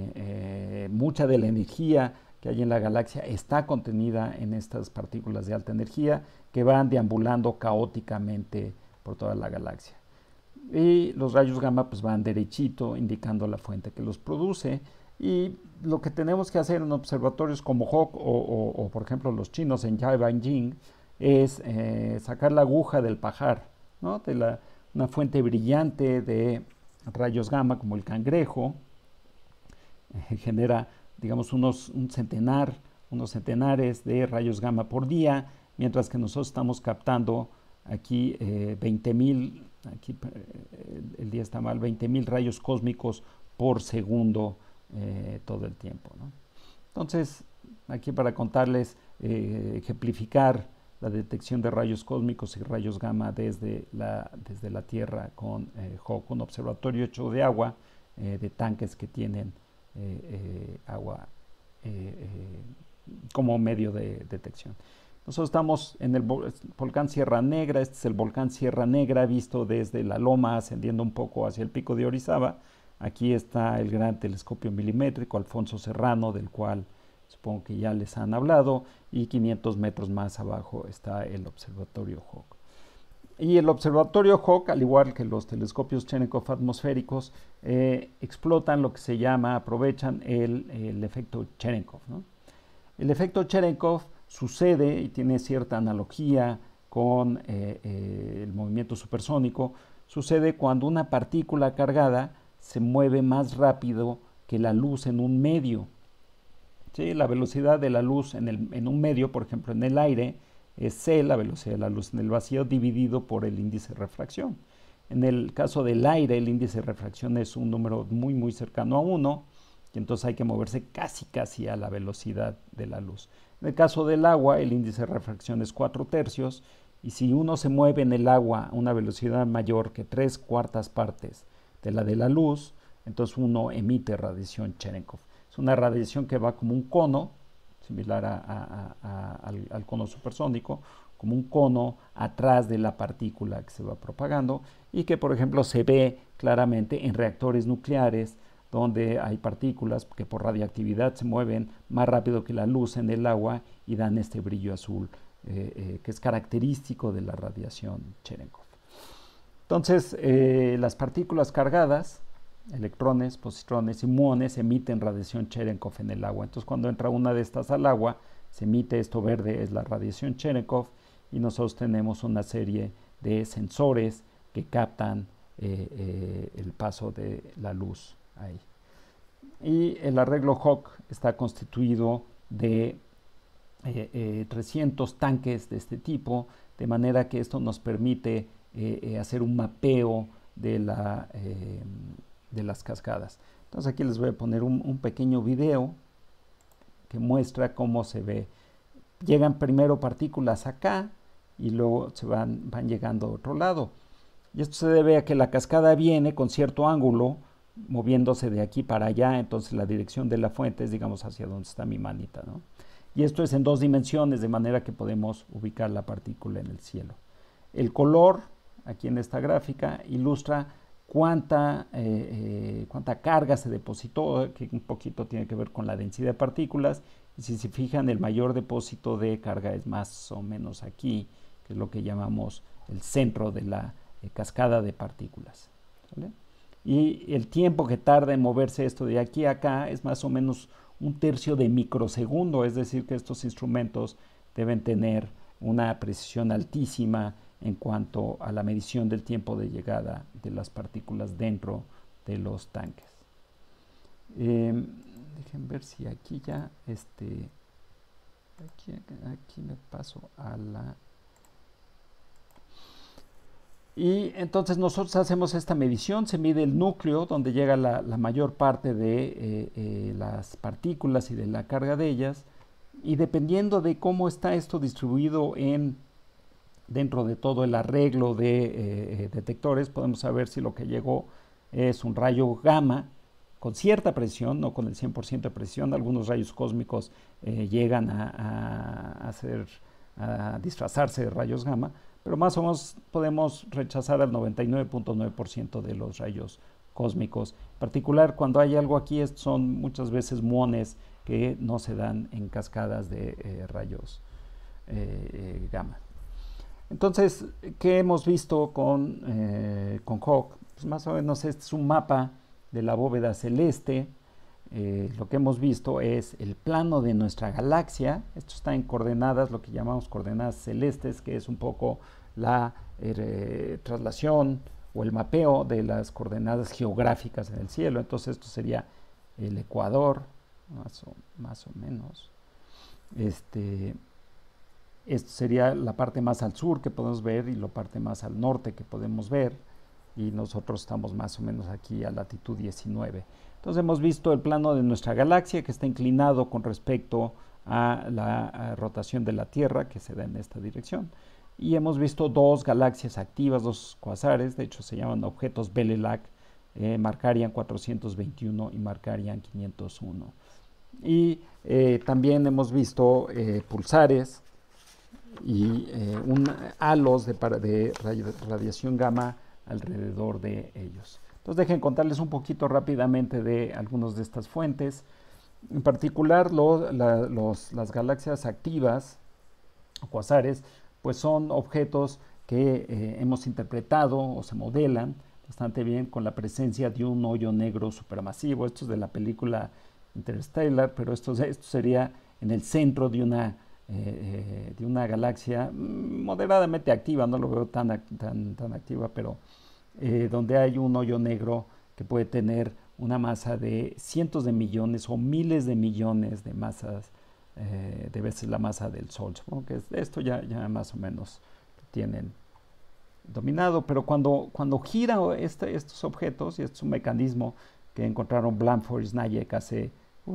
Mucha de la energía que hay en la galaxia está contenida en estas partículas de alta energía que van deambulando caóticamente por toda la galaxia. Y los rayos gamma pues van derechito indicando la fuente que los produce. Y lo que tenemos que hacer en observatorios como Hawke o por ejemplo los chinos en Jiabanjing es sacar la aguja del pajar, ¿no? De una fuente brillante de rayos gamma como el Cangrejo. Genera, digamos, unos centenares de rayos gamma por día, mientras que nosotros estamos captando aquí 20.000, aquí el día está mal, 20.000 rayos cósmicos por segundo todo el tiempo, ¿no? Entonces, aquí para contarles, ejemplificar la detección de rayos cósmicos y rayos gamma desde la Tierra con HAWC, un observatorio hecho de agua, de tanques que tienen agua como medio de detección. Nosotros estamos en el volcán Sierra Negra. Este es el volcán Sierra Negra visto desde la loma, ascendiendo un poco hacia el pico de Orizaba. Aquí está el gran telescopio milimétrico Alfonso Serrano, del cual supongo que ya les han hablado, y 500 metros más abajo está el observatorio HAWC. Y el observatorio HAWC, al igual que los telescopios Cherenkov atmosféricos, explotan lo que se llama, aprovechan el efecto Cherenkov, ¿no? El efecto Cherenkov sucede y tiene cierta analogía con el movimiento supersónico. Sucede cuando una partícula cargada se mueve más rápido que la luz en un medio. ¿Sí? La velocidad de la luz en un medio, por ejemplo en el aire, es c, la velocidad de la luz en el vacío, dividido por el índice de refracción. En el caso del aire, el índice de refracción es un número muy, muy cercano a 1, y entonces hay que moverse casi a la velocidad de la luz. En el caso del agua, el índice de refracción es 4/3, y si uno se mueve en el agua a una velocidad mayor que 3/4 partes de la luz, entonces uno emite radiación Cherenkov. Es una radiación que va como un cono, similar al cono supersónico, como un cono atrás de la partícula que se va propagando, y que, por ejemplo, se ve claramente en reactores nucleares, donde hay partículas que por radiactividad se mueven más rápido que la luz en el agua y dan este brillo azul que es característico de la radiación Cherenkov. Entonces, las partículas cargadas, electrones, positrones y muones, emiten radiación Cherenkov en el agua. Entonces, cuando entra una de estas al agua, se emite esto verde, es la radiación Cherenkov, y nosotros tenemos una serie de sensores que captan el paso de la luz ahí. Y el arreglo HAWC está constituido de 300 tanques de este tipo, de manera que esto nos permite hacer un mapeo de las cascadas. Entonces aquí les voy a poner un pequeño video que muestra cómo se ve. Llegan primero partículas acá y luego se van llegando a otro lado. Y esto se debe a que la cascada viene con cierto ángulo, moviéndose de aquí para allá. Entonces la dirección de la fuente es, digamos, hacia donde está mi manita, ¿no? Y esto es en 2 dimensiones, de manera que podemos ubicar la partícula en el cielo. El color, aquí en esta gráfica, ilustra cuánta carga se depositó, que un poquito tiene que ver con la densidad de partículas. Y si se fijan, el mayor depósito de carga es más o menos aquí, que es lo que llamamos el centro de la cascada de partículas, ¿vale? Y el tiempo que tarda en moverse esto de aquí a acá es más o menos 1/3 de microsegundo, es decir, que estos instrumentos deben tener una precisión altísima en cuanto a la medición del tiempo de llegada de las partículas dentro de los tanques. Dejen ver si aquí ya, aquí me paso a la... Y entonces nosotros hacemos esta medición, se mide el núcleo, donde llega la mayor parte de las partículas y de la carga de ellas, y dependiendo de cómo está esto distribuido dentro de todo el arreglo de detectores, podemos saber si lo que llegó es un rayo gamma con cierta precisión, no con el 100% de precisión. Algunos rayos cósmicos llegan a disfrazarse de rayos gamma, pero más o menos podemos rechazar al 99.9% de los rayos cósmicos. En particular, cuando hay algo aquí, son muchas veces muones que no se dan en cascadas de rayos gamma. Entonces, ¿qué hemos visto con HAWC? Pues más o menos este es un mapa de la bóveda celeste. Lo que hemos visto es el plano de nuestra galaxia. Esto está en coordenadas, lo que llamamos coordenadas celestes, que es un poco la traslación o el mapeo de las coordenadas geográficas en el cielo. Entonces esto sería el ecuador, más o menos. Esto sería la parte más al sur que podemos ver y la parte más al norte que podemos ver. Y nosotros estamos más o menos aquí a latitud 19. Entonces hemos visto el plano de nuestra galaxia, que está inclinado con respecto a la rotación de la Tierra que se da en esta dirección. Y hemos visto dos galaxias activas, dos cuasares, de hecho se llaman objetos Bell-Lac, Markarian 421 y Markarian 501. Y también hemos visto pulsares y halos de radiación gamma alrededor de ellos. Entonces dejen contarles un poquito rápidamente de algunas de estas fuentes. En particular las galaxias activas, cuasares, pues son objetos que hemos interpretado o se modelan bastante bien con la presencia de un hoyo negro supermasivo. Esto es de la película Interstellar, pero esto sería en el centro de una galaxia moderadamente activa, no lo veo tan activa, pero donde hay un hoyo negro que puede tener una masa de cientos de millones o miles de millones de masas, de veces la masa del Sol. Supongo que esto ya más o menos lo tienen dominado, pero cuando gira estos objetos, y este es un mecanismo que encontraron Blanford y Snajek hace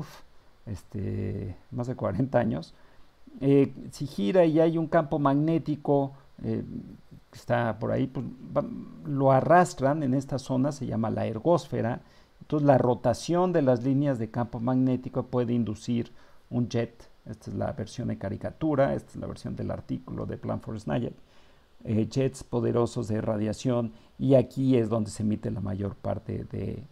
más de 40 años, si gira y hay un campo magnético que está por ahí, pues lo arrastran en esta zona, se llama la ergósfera. Entonces la rotación de las líneas de campo magnético puede inducir un jet. Esta es la versión de caricatura, esta es la versión del artículo de Blanford-Snajek. Jets poderosos de radiación, y aquí es donde se emite la mayor parte de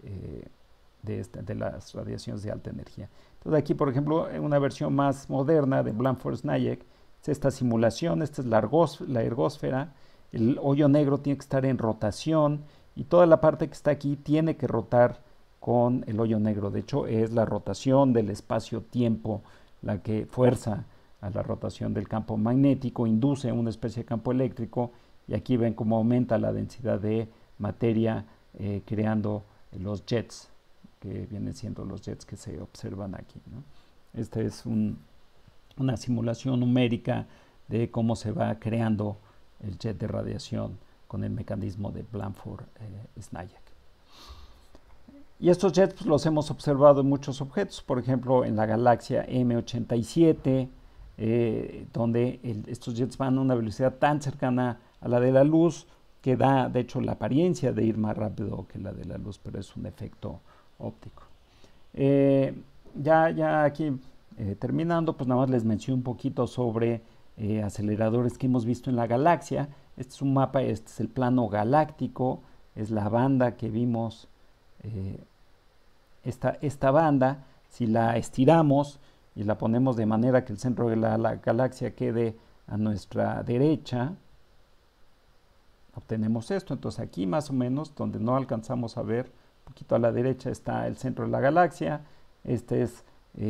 las radiaciones de alta energía. Entonces aquí, por ejemplo, una versión más moderna de Blanford-Snajek es esta simulación. Esta es la ergósfera. El hoyo negro tiene que estar en rotación y toda la parte que está aquí tiene que rotar con el hoyo negro. De hecho, es la rotación del espacio-tiempo la que fuerza a la rotación del campo magnético, induce una especie de campo eléctrico, y aquí ven cómo aumenta la densidad de materia creando los jets, que vienen siendo los jets que se observan aquí, ¿no? Esta es una simulación numérica de cómo se va creando el jet de radiación con el mecanismo de Blanford-Snajek. Y estos jets pues, los hemos observado en muchos objetos, por ejemplo en la galaxia M87, donde estos jets van a una velocidad tan cercana a la de la luz que da de hecho la apariencia de ir más rápido que la de la luz, pero es un efecto óptico. Ya aquí terminando, pues nada más les menciono un poquito sobre aceleradores que hemos visto en la galaxia. Este es un mapa, este es el plano galáctico, es la banda que vimos, esta banda, si la estiramos y la ponemos de manera que el centro de la galaxia quede a nuestra derecha, obtenemos esto. Entonces aquí más o menos, donde no alcanzamos a ver, un poquito a la derecha está el centro de la galaxia. Este es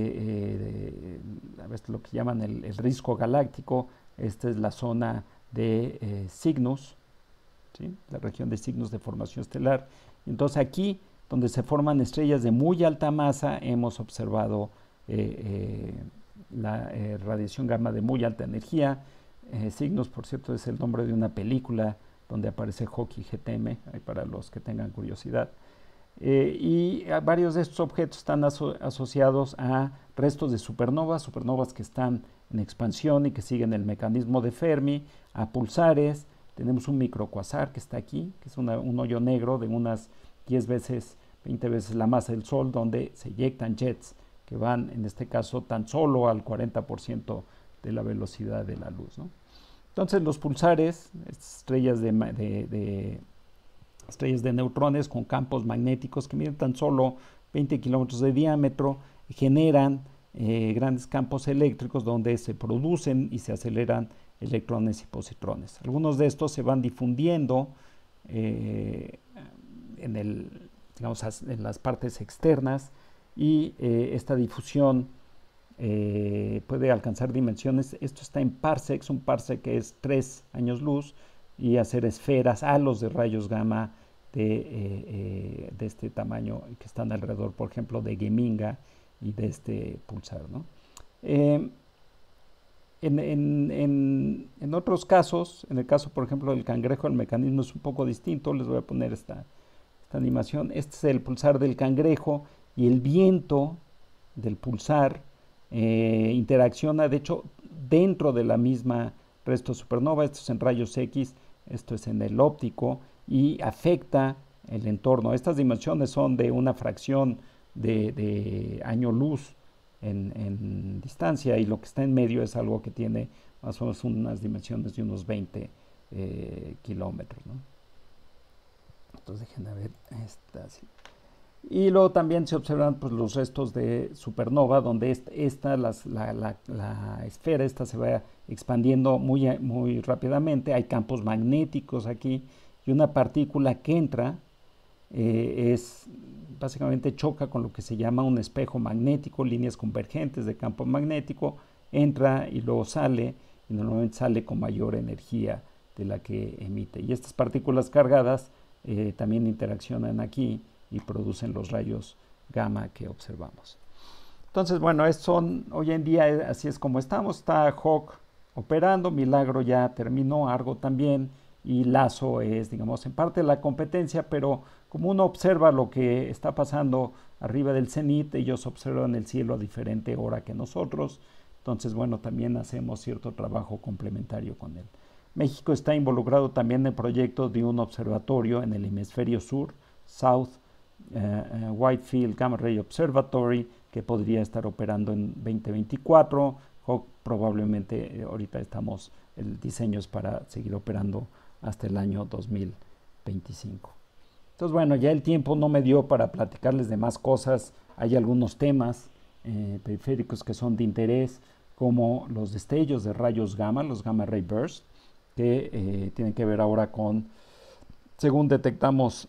lo que llaman el risco galáctico. Esta es la zona de Cygnus, ¿sí? La región de Cygnus de formación estelar. Entonces aquí, donde se forman estrellas de muy alta masa, hemos observado la radiación gamma de muy alta energía. Cygnus, por cierto, es el nombre de una película donde aparece Hockey GTM, para los que tengan curiosidad. Y varios de estos objetos están asociados a restos de supernovas que están en expansión y que siguen el mecanismo de Fermi, a pulsares. Tenemos un microcuasar que está aquí, que es un hoyo negro de unas 10 veces, 20 veces la masa del Sol, donde se eyectan jets que van, en este caso, tan solo al 40% de la velocidad de la luz, ¿no? Entonces los pulsares, estrellas de neutrones con campos magnéticos que miden tan solo 20 kilómetros de diámetro, generan grandes campos eléctricos donde se producen y se aceleran electrones y positrones. Algunos de estos se van difundiendo en las partes externas, y esta difusión puede alcanzar dimensiones. Esto está en parsecs, un parsec que es 3 años luz, y hacer esferas, halos de rayos gamma de este tamaño, que están alrededor, por ejemplo, de Geminga y de este pulsar, ¿no? En otros casos, en el caso, por ejemplo, del cangrejo, el mecanismo es un poco distinto. Les voy a poner esta animación. Este es el pulsar del cangrejo, y el viento del pulsar interacciona, de hecho, dentro de la misma resto supernova. Esto es en rayos X, esto es en el óptico, y afecta el entorno. Estas dimensiones son de una fracción de año luz en distancia, y lo que está en medio es algo que tiene más o menos unas dimensiones de unos 20 kilómetros, ¿no? Entonces déjenme ver esta. Sí. Y luego también se observan pues, los restos de supernova, donde la esfera esta se va expandiendo muy rápidamente. Hay campos magnéticos aquí, y una partícula que entra básicamente choca con lo que se llama un espejo magnético, líneas convergentes de campo magnético, entra y luego sale, y normalmente sale con mayor energía de la que emite. Y estas partículas cargadas también interaccionan aquí y producen los rayos gamma que observamos. Entonces, bueno, hoy en día así es como estamos. Está Hawk operando, Milagro ya terminó, Argo también, y Lazo es, digamos, en parte la competencia, pero como uno observa lo que está pasando arriba del cenit, ellos observan el cielo a diferente hora que nosotros. Entonces, bueno, también hacemos cierto trabajo complementario con él. México está involucrado también en el proyecto de un observatorio en el hemisferio sur, South Whitefield Gamma Ray Observatory, que podría estar operando en 2024. Probablemente ahorita el diseño es para seguir operando hasta el año 2025. Entonces, bueno, ya el tiempo no me dio para platicarles de más cosas. Hay algunos temas periféricos que son de interés, como los destellos de rayos gamma, los gamma ray bursts, que tienen que ver ahora con, según detectamos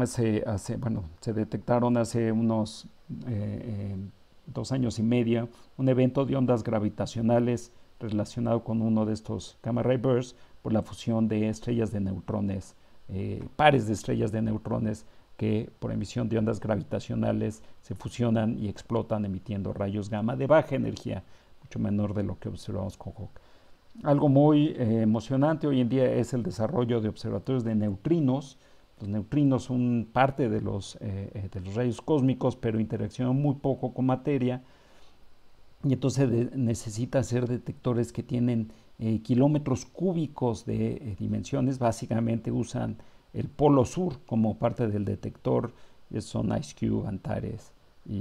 se detectaron hace unos 2 años y medio un evento de ondas gravitacionales relacionado con uno de estos gamma ray bursts por la fusión de estrellas de neutrones, pares de estrellas de neutrones que por emisión de ondas gravitacionales se fusionan y explotan emitiendo rayos gamma de baja energía, mucho menor de lo que observamos con Hawk. Algo muy emocionante hoy en día es el desarrollo de observatorios de neutrinos. Los neutrinos son parte de los rayos cósmicos, pero interaccionan muy poco con materia, y entonces necesita ser detectores que tienen kilómetros cúbicos de dimensiones. Básicamente usan el polo sur como parte del detector, son IceCube, Antares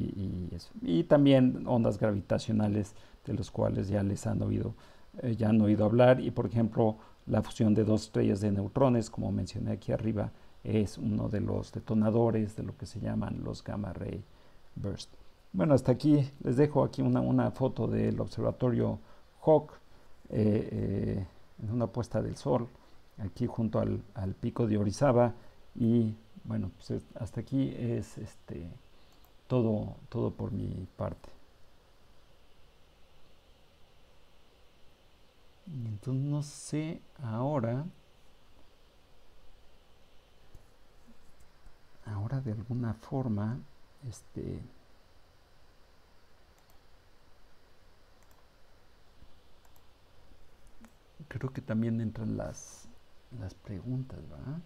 y también ondas gravitacionales, de los cuales ya han oído hablar. Y por ejemplo, la fusión de dos estrellas de neutrones, como mencioné aquí arriba, es uno de los detonadores de lo que se llaman los gamma ray burst. Bueno, hasta aquí les dejo aquí una foto del observatorio Hawk en una puesta del sol, aquí junto al pico de Orizaba. Y bueno, pues hasta aquí es todo por mi parte. Y entonces no sé ahora de alguna forma, creo que también entran las preguntas, ¿verdad?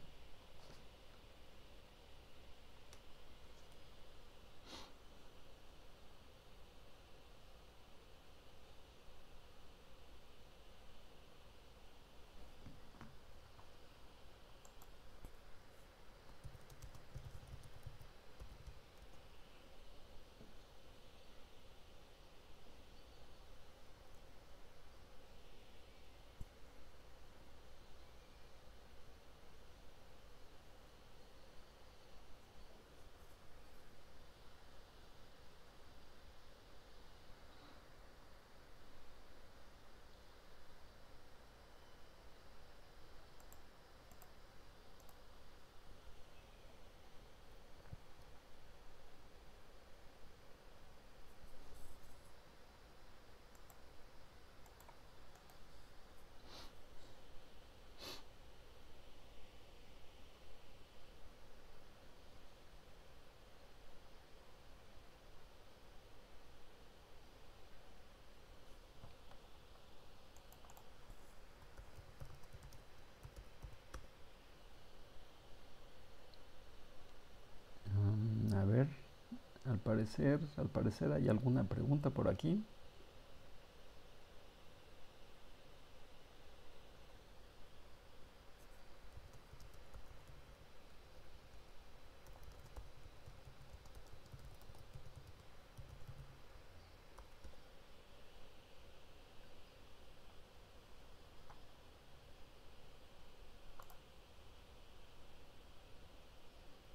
A ver, al parecer hay alguna pregunta por aquí.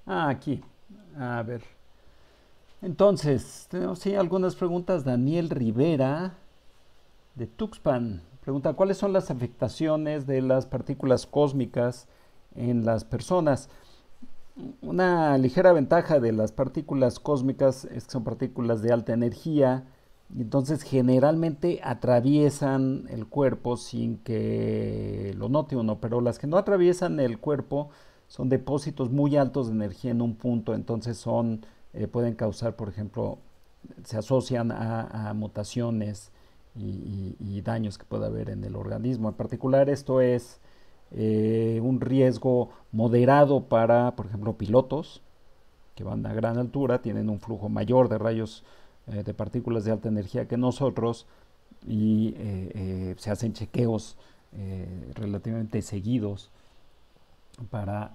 Aquí. A ver. Entonces, tenemos sí, algunas preguntas. Daniel Rivera, de Tuxpan, pregunta, ¿cuáles son las afectaciones de las partículas cósmicas en las personas? Una ligera ventaja de las partículas cósmicas es que son partículas de alta energía y entonces generalmente atraviesan el cuerpo sin que lo note uno, pero las que no atraviesan el cuerpo son depósitos muy altos de energía en un punto, entonces pueden causar, por ejemplo, se asocian a mutaciones y daños que pueda haber en el organismo. En particular, esto es un riesgo moderado para, por ejemplo, pilotos que van a gran altura, tienen un flujo mayor de rayos de partículas de alta energía que nosotros y se hacen chequeos relativamente seguidos para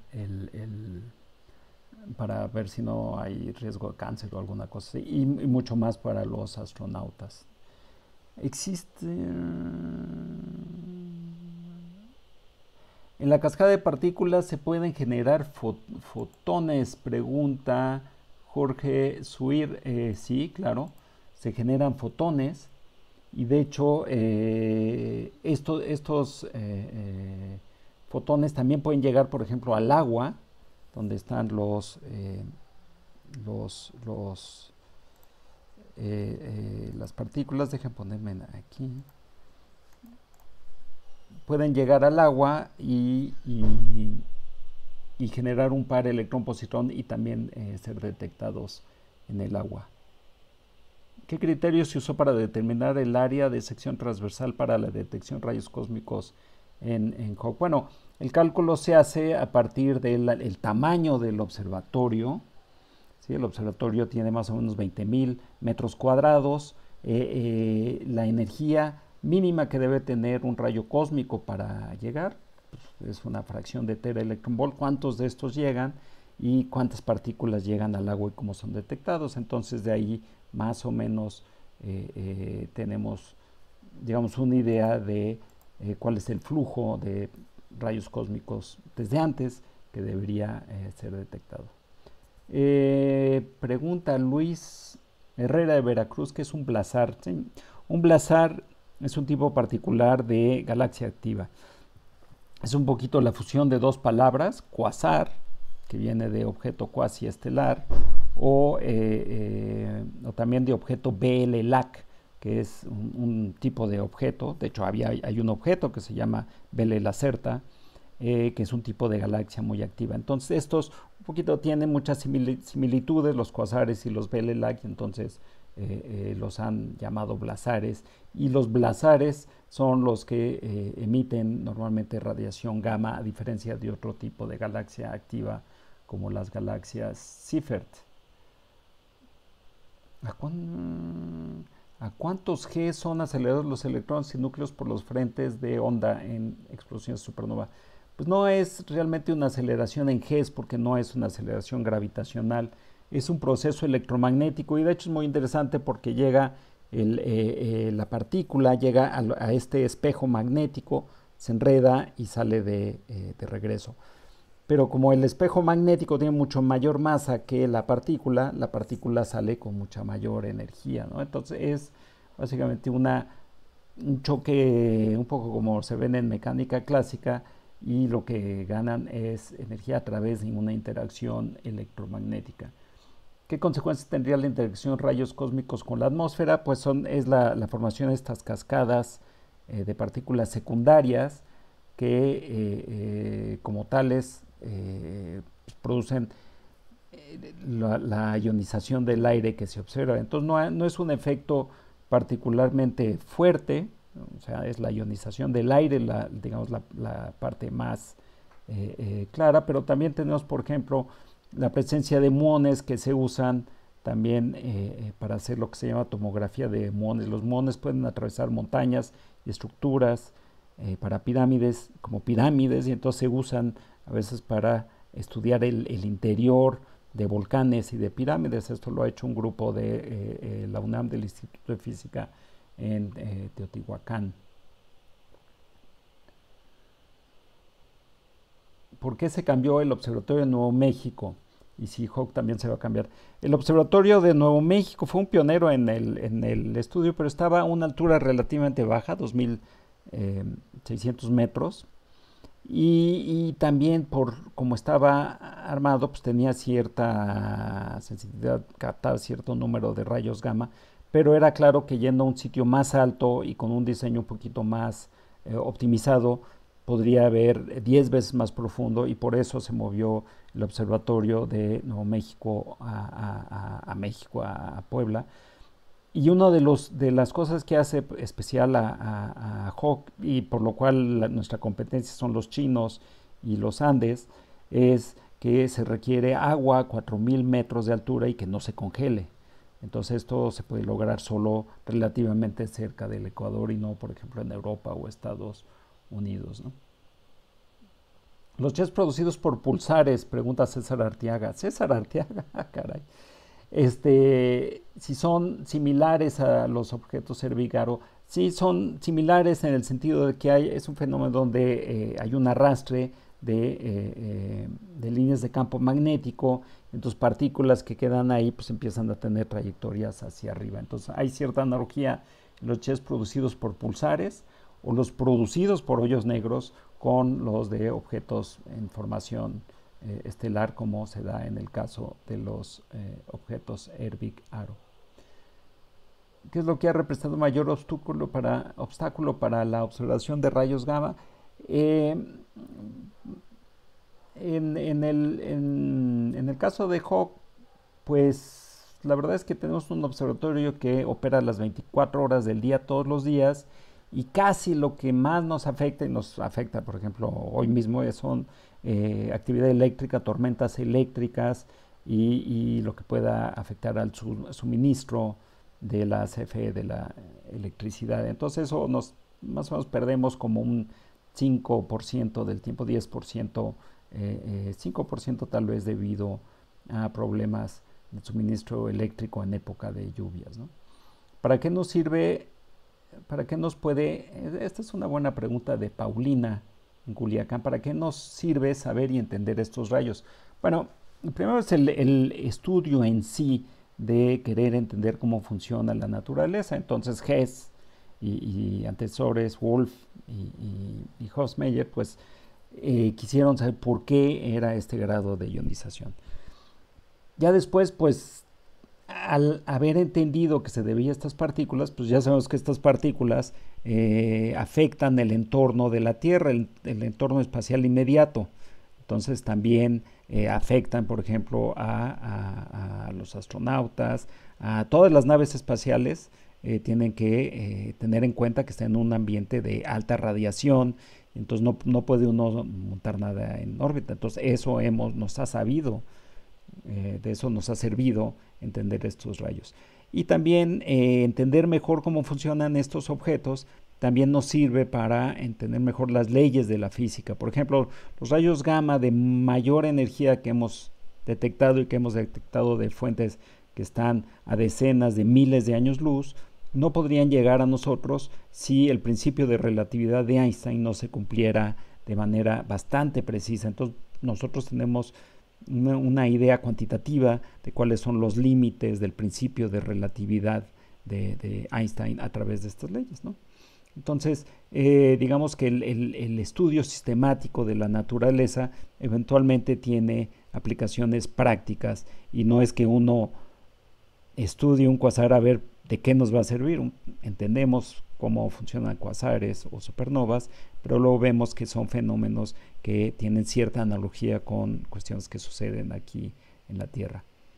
para ver si no hay riesgo de cáncer o alguna cosa así, y mucho más para los astronautas. Existe en la cascada de partículas se pueden generar fotones, pregunta Jorge Suir. Sí, claro, se generan fotones y de hecho estos fotones también pueden llegar, por ejemplo, al agua, donde están las partículas. Dejen ponerme aquí. Pueden llegar al agua y generar un par electrón-positrón y también ser detectados en el agua. ¿Qué criterio se usó para determinar el área de sección transversal para la detección de rayos cósmicos en Hawk? Bueno, el cálculo se hace a partir del tamaño del observatorio. ¿Sí? El observatorio tiene más o menos 20,000 metros cuadrados. La energía mínima que debe tener un rayo cósmico para llegar pues, es una fracción de tera electron volt. ¿Cuántos de estos llegan y cuántas partículas llegan al agua y cómo son detectados? Entonces de ahí más o menos tenemos, digamos, una idea de cuál es el flujo de rayos cósmicos desde antes que debería ser detectado. Pregunta Luis Herrera de Veracruz, ¿qué es un blazar? Sí, un blazar es un tipo particular de galaxia activa. Es un poquito la fusión de dos palabras, quasar, que viene de objeto cuasi estelar, o también de objeto BL-LAC, que es un tipo de objeto. De hecho, hay un objeto que se llama Belle Lacerta, que es un tipo de galaxia muy activa. Entonces, estos un poquito tienen muchas similitudes, los cuasares y los BL-LAC, entonces los han llamado blazares. Y los blazares son los que emiten normalmente radiación gamma, a diferencia de otro tipo de galaxia activa, como las galaxias Seyfert. ¿A cuántos G son acelerados los electrones y núcleos por los frentes de onda en explosiones supernova? Pues no es realmente una aceleración en Gs porque no es una aceleración gravitacional, es un proceso electromagnético y de hecho es muy interesante porque la partícula llega a este espejo magnético, se enreda y sale de regreso. Pero como el espejo magnético tiene mucho mayor masa que la partícula sale con mucha mayor energía, ¿no? Entonces es básicamente un choque un poco como se ven en mecánica clásica y lo que ganan es energía a través de una interacción electromagnética. ¿Qué consecuencias tendría la interacción rayos cósmicos con la atmósfera? Pues es la formación de estas cascadas de partículas secundarias que como tales producen la ionización del aire que se observa. Entonces no es un efecto particularmente fuerte, o sea, es la ionización del aire, digamos, la parte más clara, pero también tenemos, por ejemplo, la presencia de muones que se usan también para hacer lo que se llama tomografía de muones. Los muones pueden atravesar montañas y estructuras para pirámides, como pirámides, y entonces se usan a veces para estudiar el interior de volcanes y de pirámides. Esto lo ha hecho un grupo de la UNAM, del Instituto de Física en Teotihuacán. ¿Por qué se cambió el Observatorio de Nuevo México? y si Hawk también se va a cambiar. El observatorio de Nuevo México fue un pionero en el estudio, pero estaba a una altura relativamente baja, 2.600 metros, y también por como estaba armado, pues tenía cierta sensibilidad, captaba cierto número de rayos gamma, pero era claro que yendo a un sitio más alto y con un diseño un poquito más optimizado, podría haber 10 veces más profundo, y por eso se movió el observatorio de Nuevo México a México, a Puebla. Y una de las cosas que hace especial a Hawk, y por lo cual nuestra competencia son los chinos y los Andes, es que se requiere agua a 4.000 metros de altura y que no se congele. Entonces esto se puede lograr solo relativamente cerca del Ecuador y no, por ejemplo, en Europa o Estados Unidos, ¿no? Los jets producidos por pulsares, pregunta César Arteaga. César Arteaga, caray. Si son similares a los objetos Herbig-Haro, sí son similares en el sentido de que es un fenómeno donde hay un arrastre de líneas de campo magnético, entonces partículas que quedan ahí pues empiezan a tener trayectorias hacia arriba. Entonces hay cierta analogía en los jets producidos por pulsares o los producidos por hoyos negros con los de objetos en formación estelar, como se da en el caso de los objetos Herbig-Haro. ¿Qué es lo que ha representado mayor obstáculo para la observación de rayos gamma? En el caso de Hawk, pues la verdad es que tenemos un observatorio que opera las 24 horas del día, todos los días, y casi lo que más nos afecta, y nos afecta, por ejemplo, hoy mismo son actividad eléctrica, tormentas eléctricas y lo que pueda afectar al suministro de la CFE, de la electricidad. Entonces eso más o menos perdemos como un 5% del tiempo, 10%, 5% tal vez debido a problemas de suministro eléctrico en época de lluvias, ¿no? ¿Para qué nos sirve? ¿Para qué nos puede? Esta es una buena pregunta de Paulina en Culiacán. ¿Para qué nos sirve saber y entender estos rayos? Bueno, primero es el estudio en sí de querer entender cómo funciona la naturaleza. Entonces Hess y antecesores, Wolf y Hofmeister, pues quisieron saber por qué era este grado de ionización. Ya después, pues al haber entendido que se debía a estas partículas, pues ya sabemos que estas partículas afectan el entorno de la Tierra, el entorno espacial inmediato. Entonces también afectan, por ejemplo, a los astronautas, a todas las naves espaciales. Tienen que tener en cuenta que están en un ambiente de alta radiación, entonces no puede uno montar nada en órbita. Entonces eso nos ha sabido, de eso nos ha servido entender estos rayos. Y también entender mejor cómo funcionan estos objetos también nos sirve para entender mejor las leyes de la física. Por ejemplo, los rayos gamma de mayor energía que hemos detectado y que hemos detectado de fuentes que están a decenas de miles de años luz, no podrían llegar a nosotros si el principio de relatividad de Einstein no se cumpliera de manera bastante precisa. Entonces nosotros tenemos una idea cuantitativa de cuáles son los límites del principio de relatividad de Einstein a través de estas leyes, ¿no? Entonces, digamos que el estudio sistemático de la naturaleza eventualmente tiene aplicaciones prácticas, y no es que uno estudie un cuasar a ver de qué nos va a servir. Entendemos cómo funcionan cuasares o supernovas, pero luego vemos que son fenómenos que tienen cierta analogía con cuestiones que suceden aquí en la Tierra.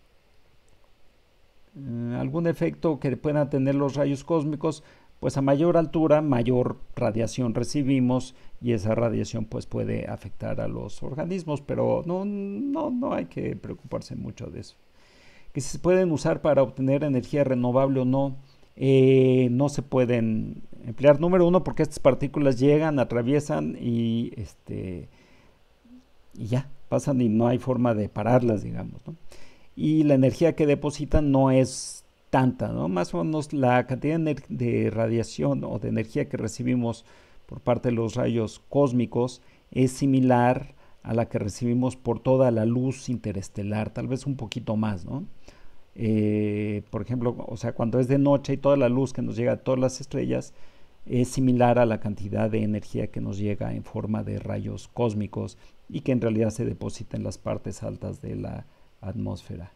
¿Algún efecto que puedan tener los rayos cósmicos? Pues a mayor altura, mayor radiación recibimos, y esa radiación pues puede afectar a los organismos, pero no hay que preocuparse mucho de eso. Que si se pueden usar para obtener energía renovable o no, no se pueden emplear. Número uno, porque estas partículas llegan, atraviesan y ya pasan y no hay forma de pararlas, digamos, ¿no? Y la energía que depositan no es tanta, ¿no? Más o menos la cantidad de radiación o de energía que recibimos por parte de los rayos cósmicos es similar a la que recibimos por toda la luz interestelar, tal vez un poquito más, ¿no? Por ejemplo, o sea, cuando es de noche y toda la luz que nos llega a todas las estrellas es similar a la cantidad de energía que nos llega en forma de rayos cósmicos y que en realidad se deposita en las partes altas de la atmósfera.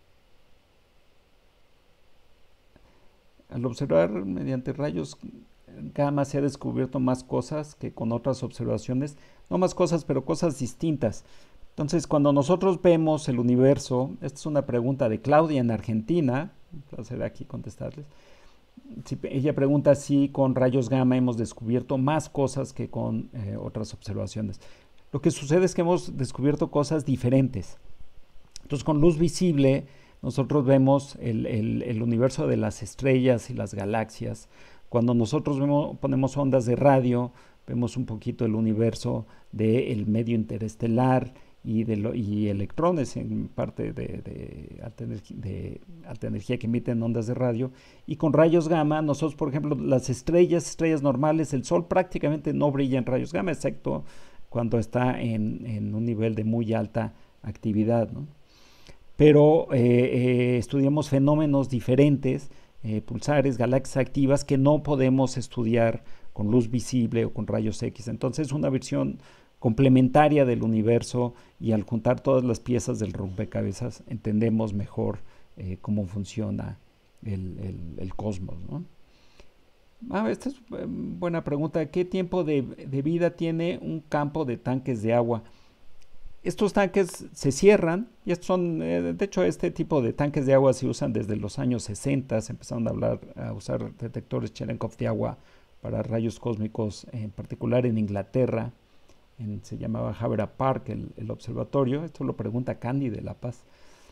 Al observar mediante rayos gamma se ha descubierto más cosas que con otras observaciones, no más cosas, pero cosas distintas. Entonces, cuando nosotros vemos el universo, esta es una pregunta de Claudia en Argentina, un placer aquí contestarles. Ella pregunta si con rayos gamma hemos descubierto más cosas que con otras observaciones. Lo que sucede es que hemos descubierto cosas diferentes. Entonces, con luz visible, nosotros vemos el universo de las estrellas y las galaxias. Cuando nosotros ponemos ondas de radio, vemos un poquito el universo del medio interestelar y electrones en parte de alta energía que emiten ondas de radio. Y con rayos gamma, nosotros, por ejemplo, las estrellas normales, el Sol prácticamente no brilla en rayos gamma, excepto cuando está en un nivel de muy alta actividad, ¿no? Pero estudiamos fenómenos diferentes, pulsares, galaxias activas, que no podemos estudiar con luz visible o con rayos X. Entonces, una versión complementaria del universo, y al juntar todas las piezas del rompecabezas entendemos mejor cómo funciona el cosmos, ¿no? Esta es buena pregunta. ¿Qué tiempo de vida tiene un campo de tanques de agua? Estos tanques se cierran, y estos son, de hecho, este tipo de tanques de agua se usan desde los años 60, se empezaron a usar detectores Cherenkov de agua para rayos cósmicos, en particular en Inglaterra, se llamaba Havera Park el observatorio. Esto lo pregunta Candy de La Paz.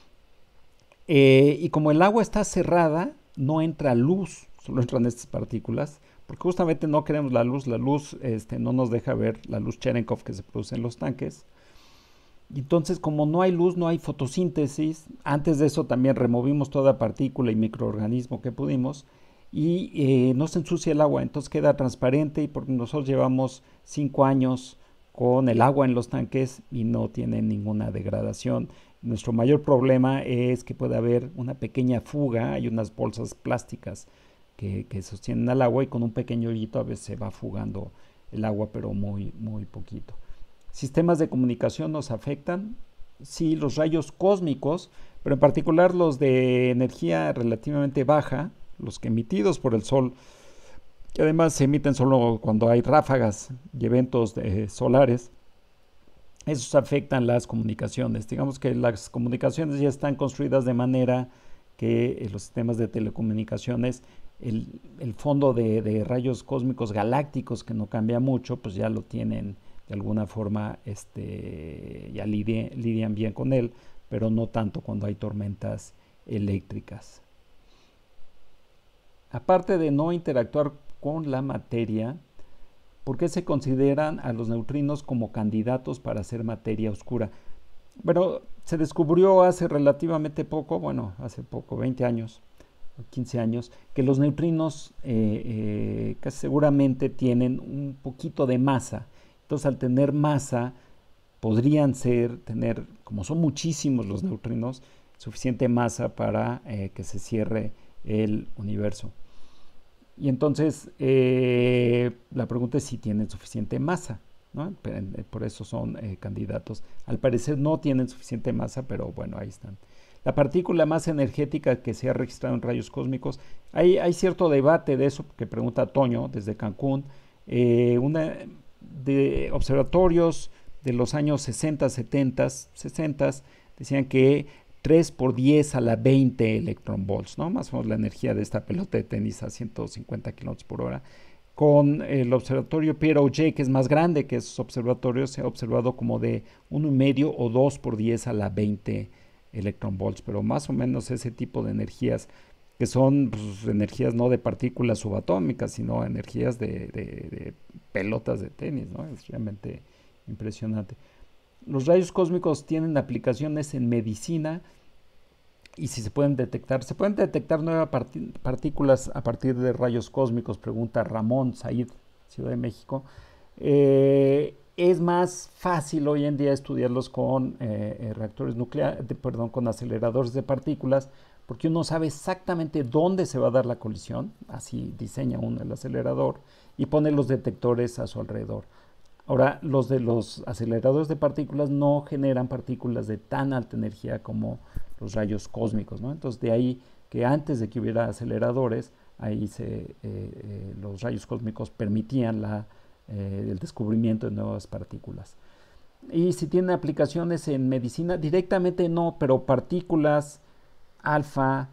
Y como el agua está cerrada, no entra luz, solo entran estas partículas, porque justamente no queremos la luz no nos deja ver la luz Cherenkov que se produce en los tanques. Y entonces, como no hay luz, no hay fotosíntesis. Antes de eso también removimos toda partícula y microorganismo que pudimos, y no se ensucia el agua, entonces queda transparente, y porque nosotros llevamos 5 años con el agua en los tanques y no tiene ninguna degradación. Nuestro mayor problema es que puede haber una pequeña fuga, hay unas bolsas plásticas que sostienen al agua, y con un pequeño hoyito a veces se va fugando el agua, pero muy, muy poquito. ¿Sistemas de comunicación nos afectan? Sí, los rayos cósmicos, pero en particular los de energía relativamente baja, los que emitidos por el Sol, que además se emiten solo cuando hay ráfagas y eventos solares, esos afectan las comunicaciones. Digamos que las comunicaciones ya están construidas de manera que los sistemas de telecomunicaciones, el fondo de rayos cósmicos galácticos, que no cambia mucho, pues ya lo tienen de alguna forma, ya lidian bien con él, pero no tanto cuando hay tormentas eléctricas. Aparte de no interactuar con la materia, ¿por qué se consideran a los neutrinos como candidatos para ser materia oscura? Bueno, se descubrió hace relativamente poco, hace poco, 20 años, 15 años, que los neutrinos casi seguramente tienen un poquito de masa. Entonces, al tener masa, podrían tener, como son muchísimos los neutrinos, suficiente masa para que se cierre el universo. Y entonces, la pregunta es si tienen suficiente masa, ¿no? Por eso son candidatos. Al parecer no tienen suficiente masa, pero bueno, ahí están. La partícula más energética que se ha registrado en rayos cósmicos, hay cierto debate de eso, que pregunta Toño desde Cancún. De observatorios de los años 60, 70, 60, decían que 3 por 10 a la 20 electronvolts, ¿no? Más o menos la energía de esta pelota de tenis a 150 km por hora. Con el observatorio Pierre Auger, que es más grande que esos observatorios, se ha observado como de 1,5 o 2 por 10 a la 20 electronvolts, pero más o menos ese tipo de energías, que son energías no de partículas subatómicas, sino energías de pelotas de tenis, ¿no? Es realmente impresionante. Los rayos cósmicos tienen aplicaciones en medicina, y si se pueden detectar nuevas partículas a partir de rayos cósmicos, pregunta Ramón Said, Ciudad de México. es más fácil hoy en día estudiarlos con reactores nucleares, perdón, con aceleradores de partículas, porque uno sabe exactamente dónde se va a dar la colisión, así diseña uno el acelerador y pone los detectores a su alrededor. Ahora, los de los aceleradores de partículas no generan partículas de tan alta energía como los rayos cósmicos, ¿no? Entonces, de ahí que antes de que hubiera aceleradores, ahí los rayos cósmicos permitían el descubrimiento de nuevas partículas. Y si tienen aplicaciones en medicina, directamente no, pero partículas alfa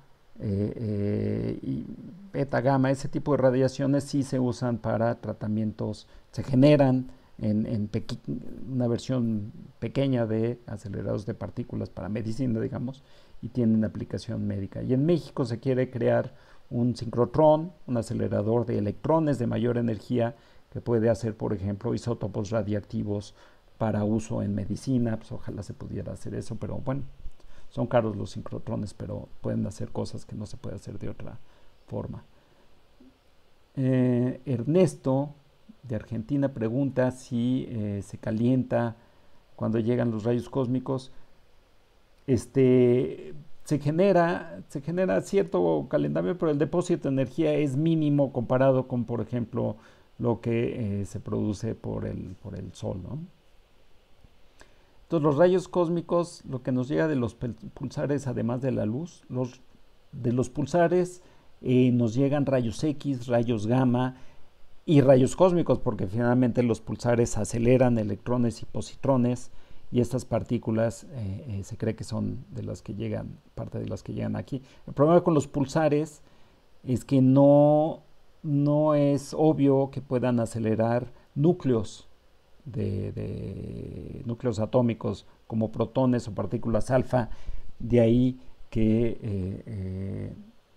y beta, gamma, ese tipo de radiaciones sí se usan para tratamientos, se generan en una versión pequeña de aceleradores de partículas para medicina, digamos, y tienen aplicación médica. Y en México se quiere crear un sincrotrón, un acelerador de electrones de mayor energía que puede hacer, por ejemplo, isótopos radiactivos para uso en medicina. Pues ojalá se pudiera hacer eso, pero bueno, son caros los sincrotrones, pero pueden hacer cosas que no se puede hacer de otra forma. Ernesto de Argentina pregunta si se calienta cuando llegan los rayos cósmicos. Se genera cierto calentamiento, pero el depósito de energía es mínimo comparado con, por ejemplo, lo que se produce por el Sol, ¿no? Entonces, los rayos cósmicos, lo que nos llega de los pulsares, además de la luz, de los pulsares nos llegan rayos X, rayos gamma y rayos cósmicos, porque finalmente los pulsares aceleran electrones y positrones, y estas partículas se cree que son de las que llegan, parte de las que llegan aquí. El problema con los pulsares es que no es obvio que puedan acelerar núcleos de núcleos atómicos como protones o partículas alfa, de ahí que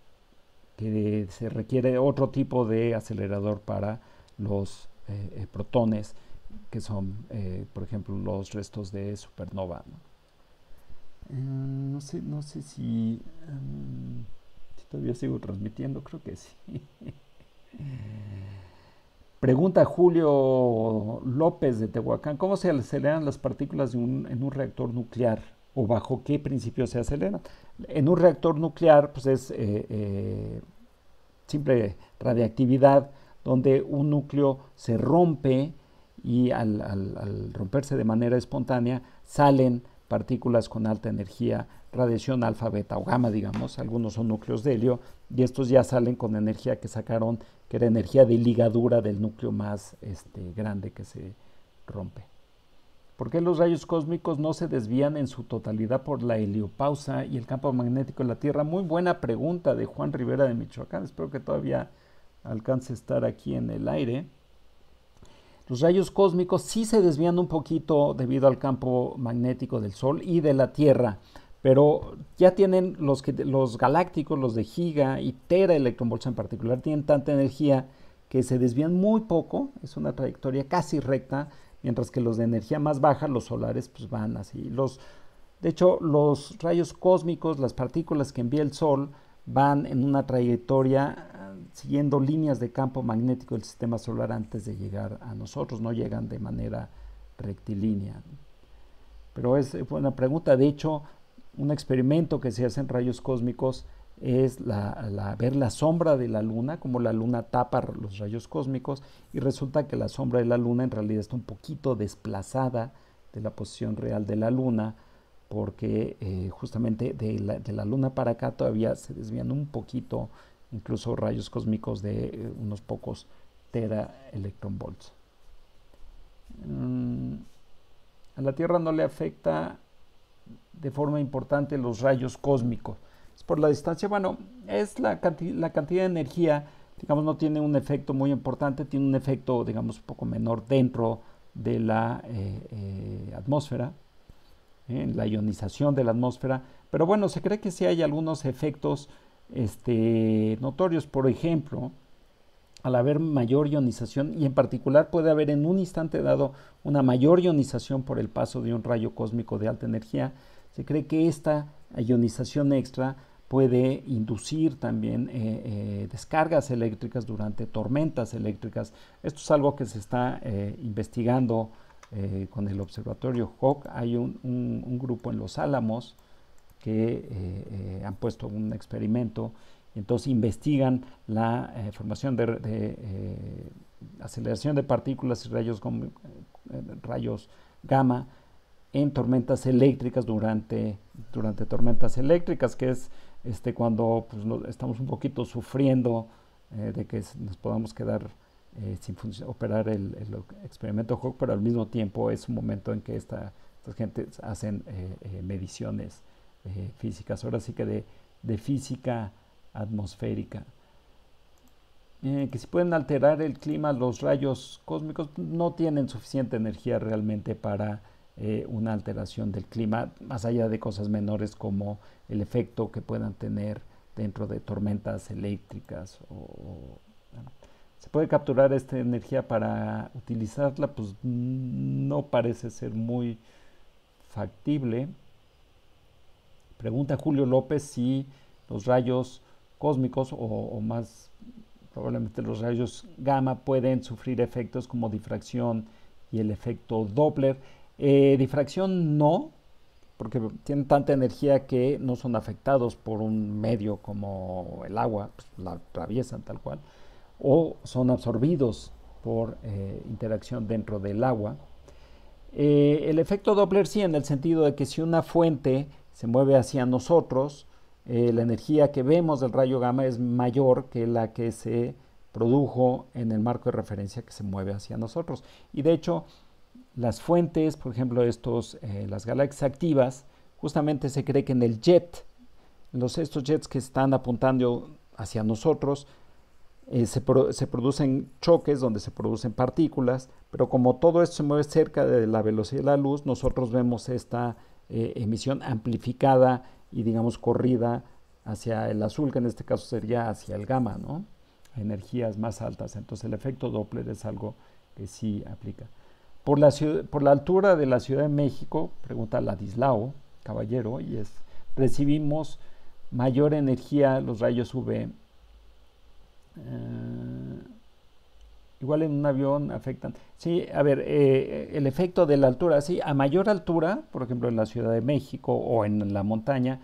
se requiere otro tipo de acelerador para los protones, que son, por ejemplo, los restos de supernova, ¿no? No sé si todavía sigo transmitiendo, creo que sí. Pregunta Julio López de Tehuacán, ¿cómo se aceleran las partículas en un reactor nuclear? ¿O bajo qué principio se aceleran? En un reactor nuclear, pues es simple radiactividad, donde un núcleo se rompe y al romperse de manera espontánea salen partículas con alta energía, radiación alfa, beta o gamma, digamos. Algunos son núcleos de helio y estos ya salen con energía que sacaron, que era energía de ligadura del núcleo más grande que se rompe. ¿Por qué los rayos cósmicos no se desvían en su totalidad por la heliopausa y el campo magnético de la Tierra? Muy buena pregunta de Juan Rivera de Michoacán. Espero que todavía alcance a estar aquí en el aire. Los rayos cósmicos sí se desvían un poquito debido al campo magnético del Sol y de la Tierra, pero ya tienen los galácticos, los de giga y tera electronvolts en particular, tienen tanta energía que se desvían muy poco, es una trayectoria casi recta, mientras que los de energía más baja, los solares, pues van así. De hecho, los rayos cósmicos, las partículas que envía el Sol, van en una trayectoria siguiendo líneas de campo magnético del sistema solar antes de llegar a nosotros, no llegan de manera rectilínea. Pero es buena pregunta. De hecho, un experimento que se hace en rayos cósmicos es ver la sombra de la luna, como la luna tapa los rayos cósmicos, y resulta que la sombra de la luna en realidad está un poquito desplazada de la posición real de la luna, porque justamente de la luna para acá todavía se desvían un poquito, incluso rayos cósmicos de unos pocos tera electronvolts. A la Tierra no le afecta de forma importante los rayos cósmicos. Es por la distancia, bueno, es la cantidad de energía, digamos, no tiene un efecto muy importante, tiene un efecto, digamos, un poco menor dentro de la atmósfera, en la ionización de la atmósfera, pero bueno, se cree que sí hay algunos efectos notorios. Por ejemplo, al haber mayor ionización, y en particular puede haber en un instante dado una mayor ionización por el paso de un rayo cósmico de alta energía, se cree que esta ionización extra puede inducir también descargas eléctricas durante tormentas eléctricas. Esto es algo que se está investigando con el observatorio Hawk. Hay un grupo en Los Álamos que han puesto un experimento, entonces investigan la formación de aceleración de partículas y rayos gamma en tormentas eléctricas durante tormentas eléctricas, que es cuando pues, estamos un poquito sufriendo de que nos podamos quedar sin operar el experimento Hawk, pero al mismo tiempo es un momento en que estas gentes hacen mediciones físicas, ahora sí que de física atmosférica. Que si pueden alterar el clima, los rayos cósmicos no tienen suficiente energía realmente para una alteración del clima, más allá de cosas menores como el efecto que puedan tener dentro de tormentas eléctricas. Bueno, ¿se puede capturar esta energía para utilizarla? Pues no parece ser muy factible. Pregunta Julio López si los rayos cósmicos o más probablemente los rayos gamma pueden sufrir efectos como difracción y el efecto Doppler. Difracción no, porque tienen tanta energía que no son afectados por un medio como el agua, pues la atraviesan tal cual, o son absorbidos por interacción dentro del agua. El efecto Doppler sí, en el sentido de que si una fuente se mueve hacia nosotros, la energía que vemos del rayo gamma es mayor que la que se produjo en el marco de referencia que se mueve hacia nosotros. Y de hecho, las fuentes, por ejemplo, las galaxias activas, justamente se cree que en el jet, estos jets que están apuntando hacia nosotros, se producen choques donde se producen partículas, pero como todo esto se mueve cerca de la velocidad de la luz, nosotros vemos esta emisión amplificada y digamos corrida hacia el azul, que en este caso sería hacia el gamma, ¿no? A energías más altas. Entonces el efecto Doppler es algo que sí aplica. Por la altura de la Ciudad de México, pregunta Ladislao Caballero, y recibimos mayor energía, los rayos UV. Igual en un avión afectan. Sí, a ver, el efecto de la altura, sí, a mayor altura, por ejemplo en la Ciudad de México o en la montaña,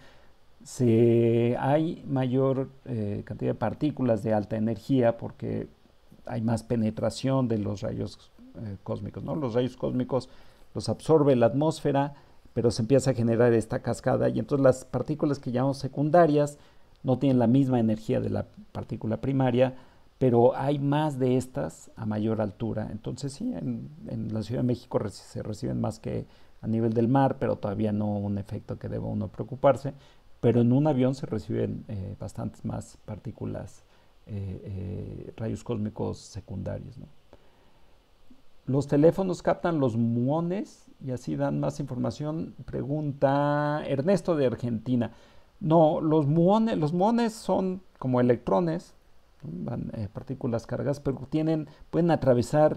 hay mayor cantidad de partículas de alta energía porque hay más penetración de los rayos cósmicos, ¿no? Los rayos cósmicos los absorbe la atmósfera, pero se empieza a generar esta cascada y entonces las partículas que llamamos secundarias no tienen la misma energía de la partícula primaria, pero hay más de estas a mayor altura. Entonces sí, en la Ciudad de México se reciben más que a nivel del mar, pero todavía no un efecto que deba uno preocuparse. Pero en un avión se reciben bastantes más partículas, rayos cósmicos secundarios, ¿no? Los teléfonos captan los muones y así dan más información. Pregunta Ernesto de Argentina. No, los muones son como electrones, partículas cargadas, pero pueden atravesar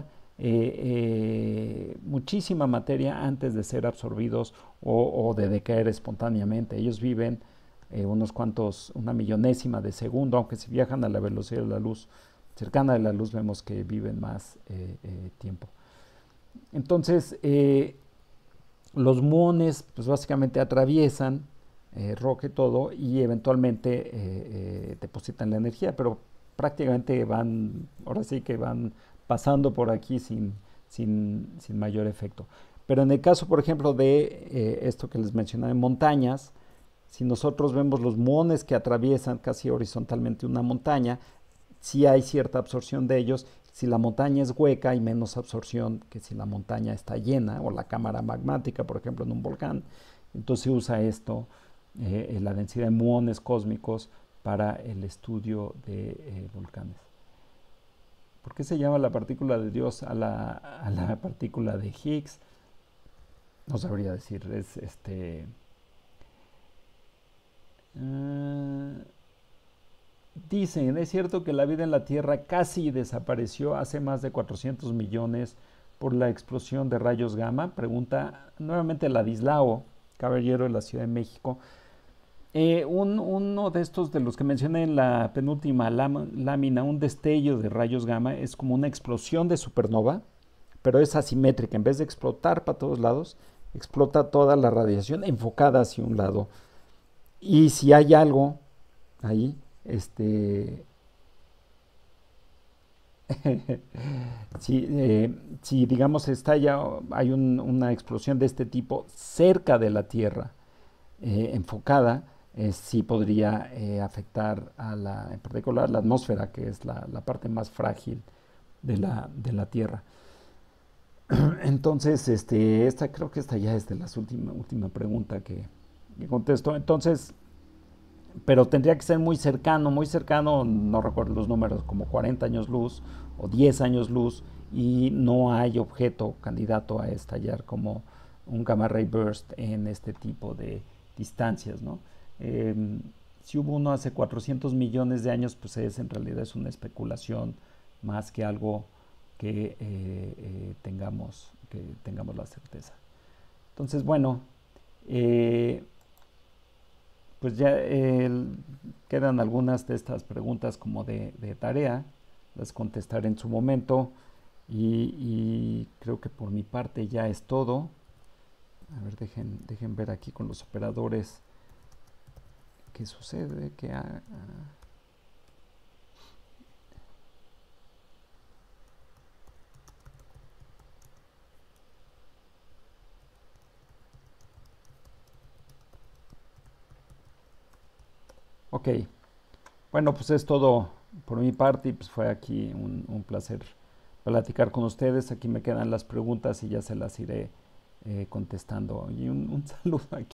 muchísima materia antes de ser absorbidos o de decaer espontáneamente. Ellos viven una millonésima de segundo, aunque si viajan a la velocidad de la luz, cercana de la luz, vemos que viven más tiempo. Entonces, los muones pues básicamente atraviesan roca y todo y eventualmente depositan la energía, pero prácticamente ahora sí que van pasando por aquí sin mayor efecto. Pero en el caso, por ejemplo, de esto que les mencioné en montañas, si nosotros vemos los muones que atraviesan casi horizontalmente una montaña, sí hay cierta absorción de ellos. Si la montaña es hueca, hay menos absorción que si la montaña está llena, o la cámara magmática, por ejemplo, en un volcán. Entonces se usa esto, la densidad de muones cósmicos, para el estudio de volcanes. ¿Por qué se llama la partícula de Dios a la partícula de Higgs? No sabría decir, dicen, es cierto que la vida en la Tierra casi desapareció hace más de 400 millones por la explosión de rayos gamma. Pregunta nuevamente Ladislao Caballero de la Ciudad de México. Uno de estos de los que mencioné en la penúltima lámina, un destello de rayos gamma, es como una explosión de supernova, pero es asimétrica. En vez de explotar para todos lados, explota toda la radiación enfocada hacia un lado. Y si hay algo ahí, si digamos estalla, hay una explosión de este tipo cerca de la Tierra, enfocada, sí podría afectar en particular la atmósfera, que es la parte más frágil de la Tierra. Entonces, creo que esta ya es de las última pregunta que contesto. Entonces, pero tendría que ser muy cercano, no recuerdo los números, como 40 años luz o 10 años luz, y no hay objeto candidato a estallar como un gamma ray burst en este tipo de distancias, ¿no? Eh, si hubo uno hace 400 millones de años, pues en realidad es una especulación más que algo que tengamos la certeza. Entonces, bueno, eh, pues ya quedan algunas de estas preguntas como de tarea, las contestaré en su momento y creo que por mi parte ya es todo. A ver, dejen ver aquí con los operadores qué sucede, ok, bueno, pues es todo por mi parte y pues fue aquí un placer platicar con ustedes. Aquí me quedan las preguntas y ya se las iré contestando. Y un saludo aquí